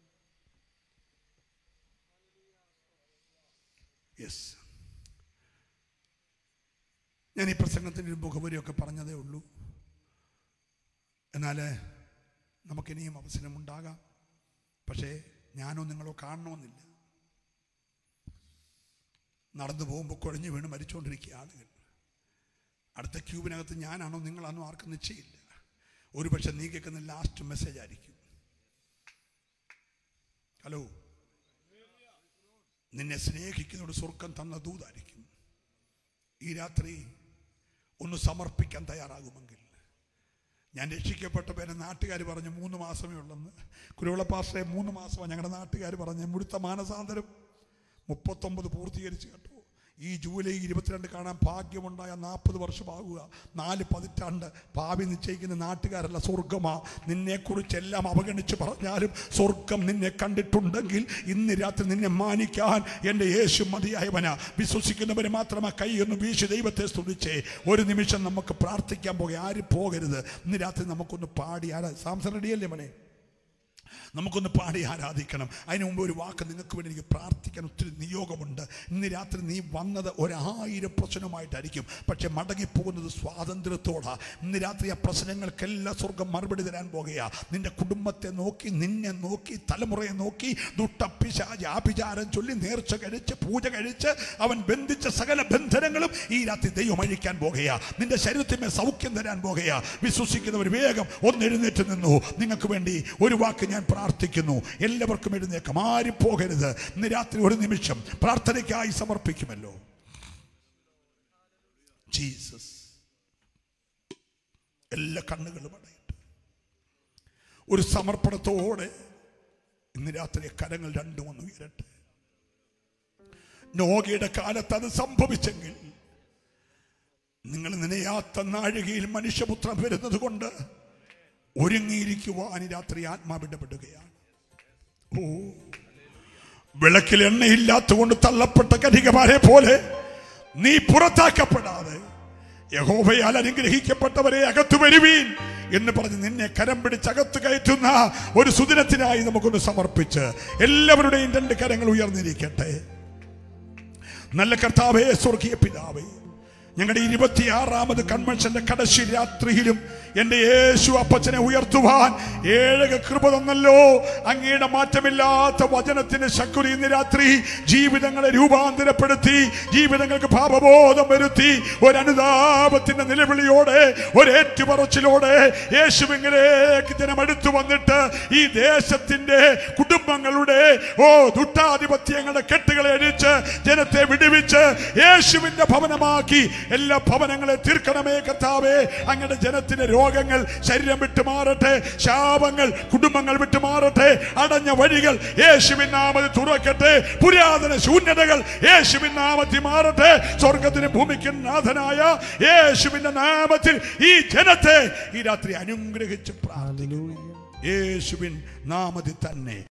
S2: യെസ്, ഞാൻ ഈ പ്രസംഗത്തിൻ്റെ ഒരു മുഖവരിയൊക്കെ പറഞ്ഞതേ ഉള്ളൂ. എന്നാൽ നമുക്കിനിയും അവസരമുണ്ടാകാം. പക്ഷേ ഞാനോ നിങ്ങളോ കാണണമെന്നില്ല. നടന്നു പോകുമ്പോൾ കുഴഞ്ഞു വീണ് മരിച്ചുകൊണ്ടിരിക്കുക ആളുകൾ. അടുത്ത ക്യൂബിനകത്ത് ഞാനാണോ നിങ്ങളാണോ ആർക്കും നിശ്ചയമില്ല. ഒരു പക്ഷെ നീ കേൾക്കുന്ന ലാസ്റ്റ് മെസ്സേജ് ആയിരിക്കും. ഹലോ, നിന്നെ സ്നേഹിക്കുന്നതോട് സ്വർഗം തന്ന ദൂതായിരിക്കും. ഈ രാത്രി ഒന്ന് സമർപ്പിക്കാൻ തയ്യാറാകുമെങ്കിൽ, ഞാൻ രക്ഷിക്കപ്പെട്ട പേരെ നാട്ടുകാർ പറഞ്ഞ് 3 മാസമേ ഉള്ളെന്ന്. കുരുവിള പാസ്റ്ററെ 3 മാസമാണ് ഞങ്ങളുടെ നാട്ടുകാർ പറഞ്ഞ്. മുഴുത്ത മാനസാന്തരം 39 പൂർത്തീകരിച്ച് കേട്ടോ. ഈ ജൂലൈ 22 കാണാൻ ഭാഗ്യമുണ്ടായ 40 വർഷമാകുക. 4 പതിറ്റാണ്ട് ഭാവി നിശ്ചയിക്കുന്ന നാട്ടുകാരല്ല, സ്വർഗമാ. നിന്നെക്കുറിച്ചെല്ലാം അവഗണിച്ച് പറഞ്ഞാലും സ്വർഗം നിന്നെ കണ്ടിട്ടുണ്ടെങ്കിൽ ഇന്ന് രാത്രി നിന്നെ മാനിക്കാൻ എൻ്റെ യേശു മതിയായവനാ. വിശ്വസിക്കുന്നവർ മാത്രമാ കൈയൊന്ന് വീശി ദൈവത്തെ സ്തുതിച്ചേ. ഒരു നിമിഷം നമുക്ക് പ്രാർത്ഥിക്കാൻ പോകെ. ആരും പോകരുത്. ഇന്ന് രാത്രി നമുക്കൊന്ന് പാടി സാംസൺ റെഡിയല്ലേ മനെ? നമുക്കൊന്ന് പാടി ആരാധിക്കണം. അതിന് മുമ്പ് ഒരു വാക്ക് നിങ്ങൾക്ക് വേണ്ടി എനിക്ക് പ്രാർത്ഥിക്കാൻ ഒത്തിരി നിയോഗമുണ്ട്. ഇന്ന് രാത്രി നീ വന്നത് 1000 പ്രശ്നമായിട്ടായിരിക്കും, പക്ഷെ മടങ്ങിപ്പോകുന്നത് സ്വാതന്ത്ര്യത്തോടാണ്. ഇന്ന് രാത്രി ആ പ്രശ്നങ്ങൾക്കെല്ലാം സ്വർഗം മറുപടി തരാൻ പോകുകയാണ്. നിന്റെ കുടുംബത്തെ നോക്കി, നിന്നെ നോക്കി, തലമുറയെ നോക്കി ദുഷ്ടപ്പിശാച് ആഭിചാരം ചൊല്ലി നേർച്ച കഴിച്ച് പൂജ കഴിച്ച് അവൻ ബന്ധിച്ച സകല ബന്ധനങ്ങളും ഈ രാത്രി ദൈവം അഴിക്കാൻ പോകുകയാണ്. നിന്റെ ശരീരത്തിന്മേൽ സൗഖ്യം തരാൻ പോകുകയാണ്. വിശ്വസിക്കുന്നവർ വേഗം ഒന്ന് എഴുന്നേറ്റ് നിന്നു. നിങ്ങൾക്ക് വേണ്ടി ഒരു വാക്ക് ഞാൻ പ്രാർത്ഥിക്കുന്നു. എല്ലാവർക്കും എഴുന്നേക്കാം. ആരും പോകരുത്. ഇന്ന് രാത്രി ഒരു നിമിഷം പ്രാർത്ഥനയ്ക്കായി സമർപ്പിക്കുമല്ലോ. ജീസസ്, എല്ലാ കണ്ണുകളും അടയിട്ട് ഒരു സമർപ്പണത്തോടെ ഇന്ന് രാത്രി കരങ്ങൾ രണ്ടും ഒന്ന് ഉയരട്ടെ. നോഗയുടെ കാലത്ത് അത് സംഭവിച്ചെങ്കിൽ നിങ്ങൾ നനയാത്ത നാഴികയിൽ മനുഷ്യപുത്രൻ വരുന്നത് കൊണ്ട് ഒരുങ്ങിയിരിക്കുവാൻ രാത്രി ആത്മാവിടപെടുകയാണ്. ഓ, വിളക്കിൽ എണ്ണയില്ലാത്തതുകൊണ്ട് തള്ളപ്പെട്ട കന്യകമാരെ പോലെ നീ പുറത്താക്കപ്പെടാതെ യഹോവയാൽ അനുഗ്രഹിക്കപ്പെട്ടവരെ അകത്തു വരുവീൻ എന്ന് പറഞ്ഞ് നിന്നെ കരം പിടിച്ച് അകത്ത് കയറ്റുന്ന ഒരു സുദിനത്തിനായി നമുക്കൊന്ന് സമർപ്പിച്ച് എല്ലാവരുടെയും 2 കരങ്ങൾ ഉയർന്നിരിക്കട്ടെ. നല്ല കർത്താവേ, സ്വർഗീയ പിതാവേ, ഞങ്ങളുടെ 26ാമത് കൺവെൻഷന്റെ കടശി രാത്രിയിലും എൻ്റെ യേശു അപ്പച്ചനെ ഉയർത്തുവാൻ ഏഴക കൃപ തന്നല്ലോ. അങ്ങയുടെ മാറ്റമില്ലാത്ത വചനത്തിന്റെ ശക്തി ഇന്ന് രാത്രി ജീവിതങ്ങളെ രൂപാന്തരപ്പെടുത്തി, ജീവിതങ്ങൾക്ക് പാപബോധം വരുത്തി, ഒരനുതാപത്തിന്റെ നിലവിളിയോടെ, ഒരേറ്റുപറച്ചിലോടെ യേശുവിലേക്ക് ജനം അടുത്തു വന്നിട്ട് ഈ ദേശത്തിന്റെ കുടുംബങ്ങളുടെ ദുഷ്ടാധിപത്യങ്ങളുടെ കെട്ടുകളെ അഴിച്ച് ജനത്തെ വിടുവിച്ച് യേശുവിന്റെ ഭവനമാക്കി എല്ലാ ഭവനങ്ങളെ തീർക്കണമേ കർത്താവേ. അങ്ങയുടെ ജനത്തിന്റെ രോഗങ്ങൾ ശരീരം വിട്ടു മാറട്ടെ, ശാപങ്ങൾ കുടുംബങ്ങൾ വിട്ടു മാറട്ടെ, അടഞ്ഞ വഴികൾ യേശുവിൻ നാമത്തിൽ തുറക്കട്ടെ, പുരാതന ശൂന്യതകൾ യേശുവിൻ നാമത്തിൽ മാറട്ടെ. സ്വർഗത്തിന് ഭൂമിക്കും നാഥനായ യേശുവിന്റെ നാമത്തിൽ ഈ ജനത്തെ ഈ രാത്രി അനുഗ്രഹിച്ച് പ്രാർത്ഥിക്കുന്നു. യേശുവിൻ നാമത്തിൽ തന്നെ.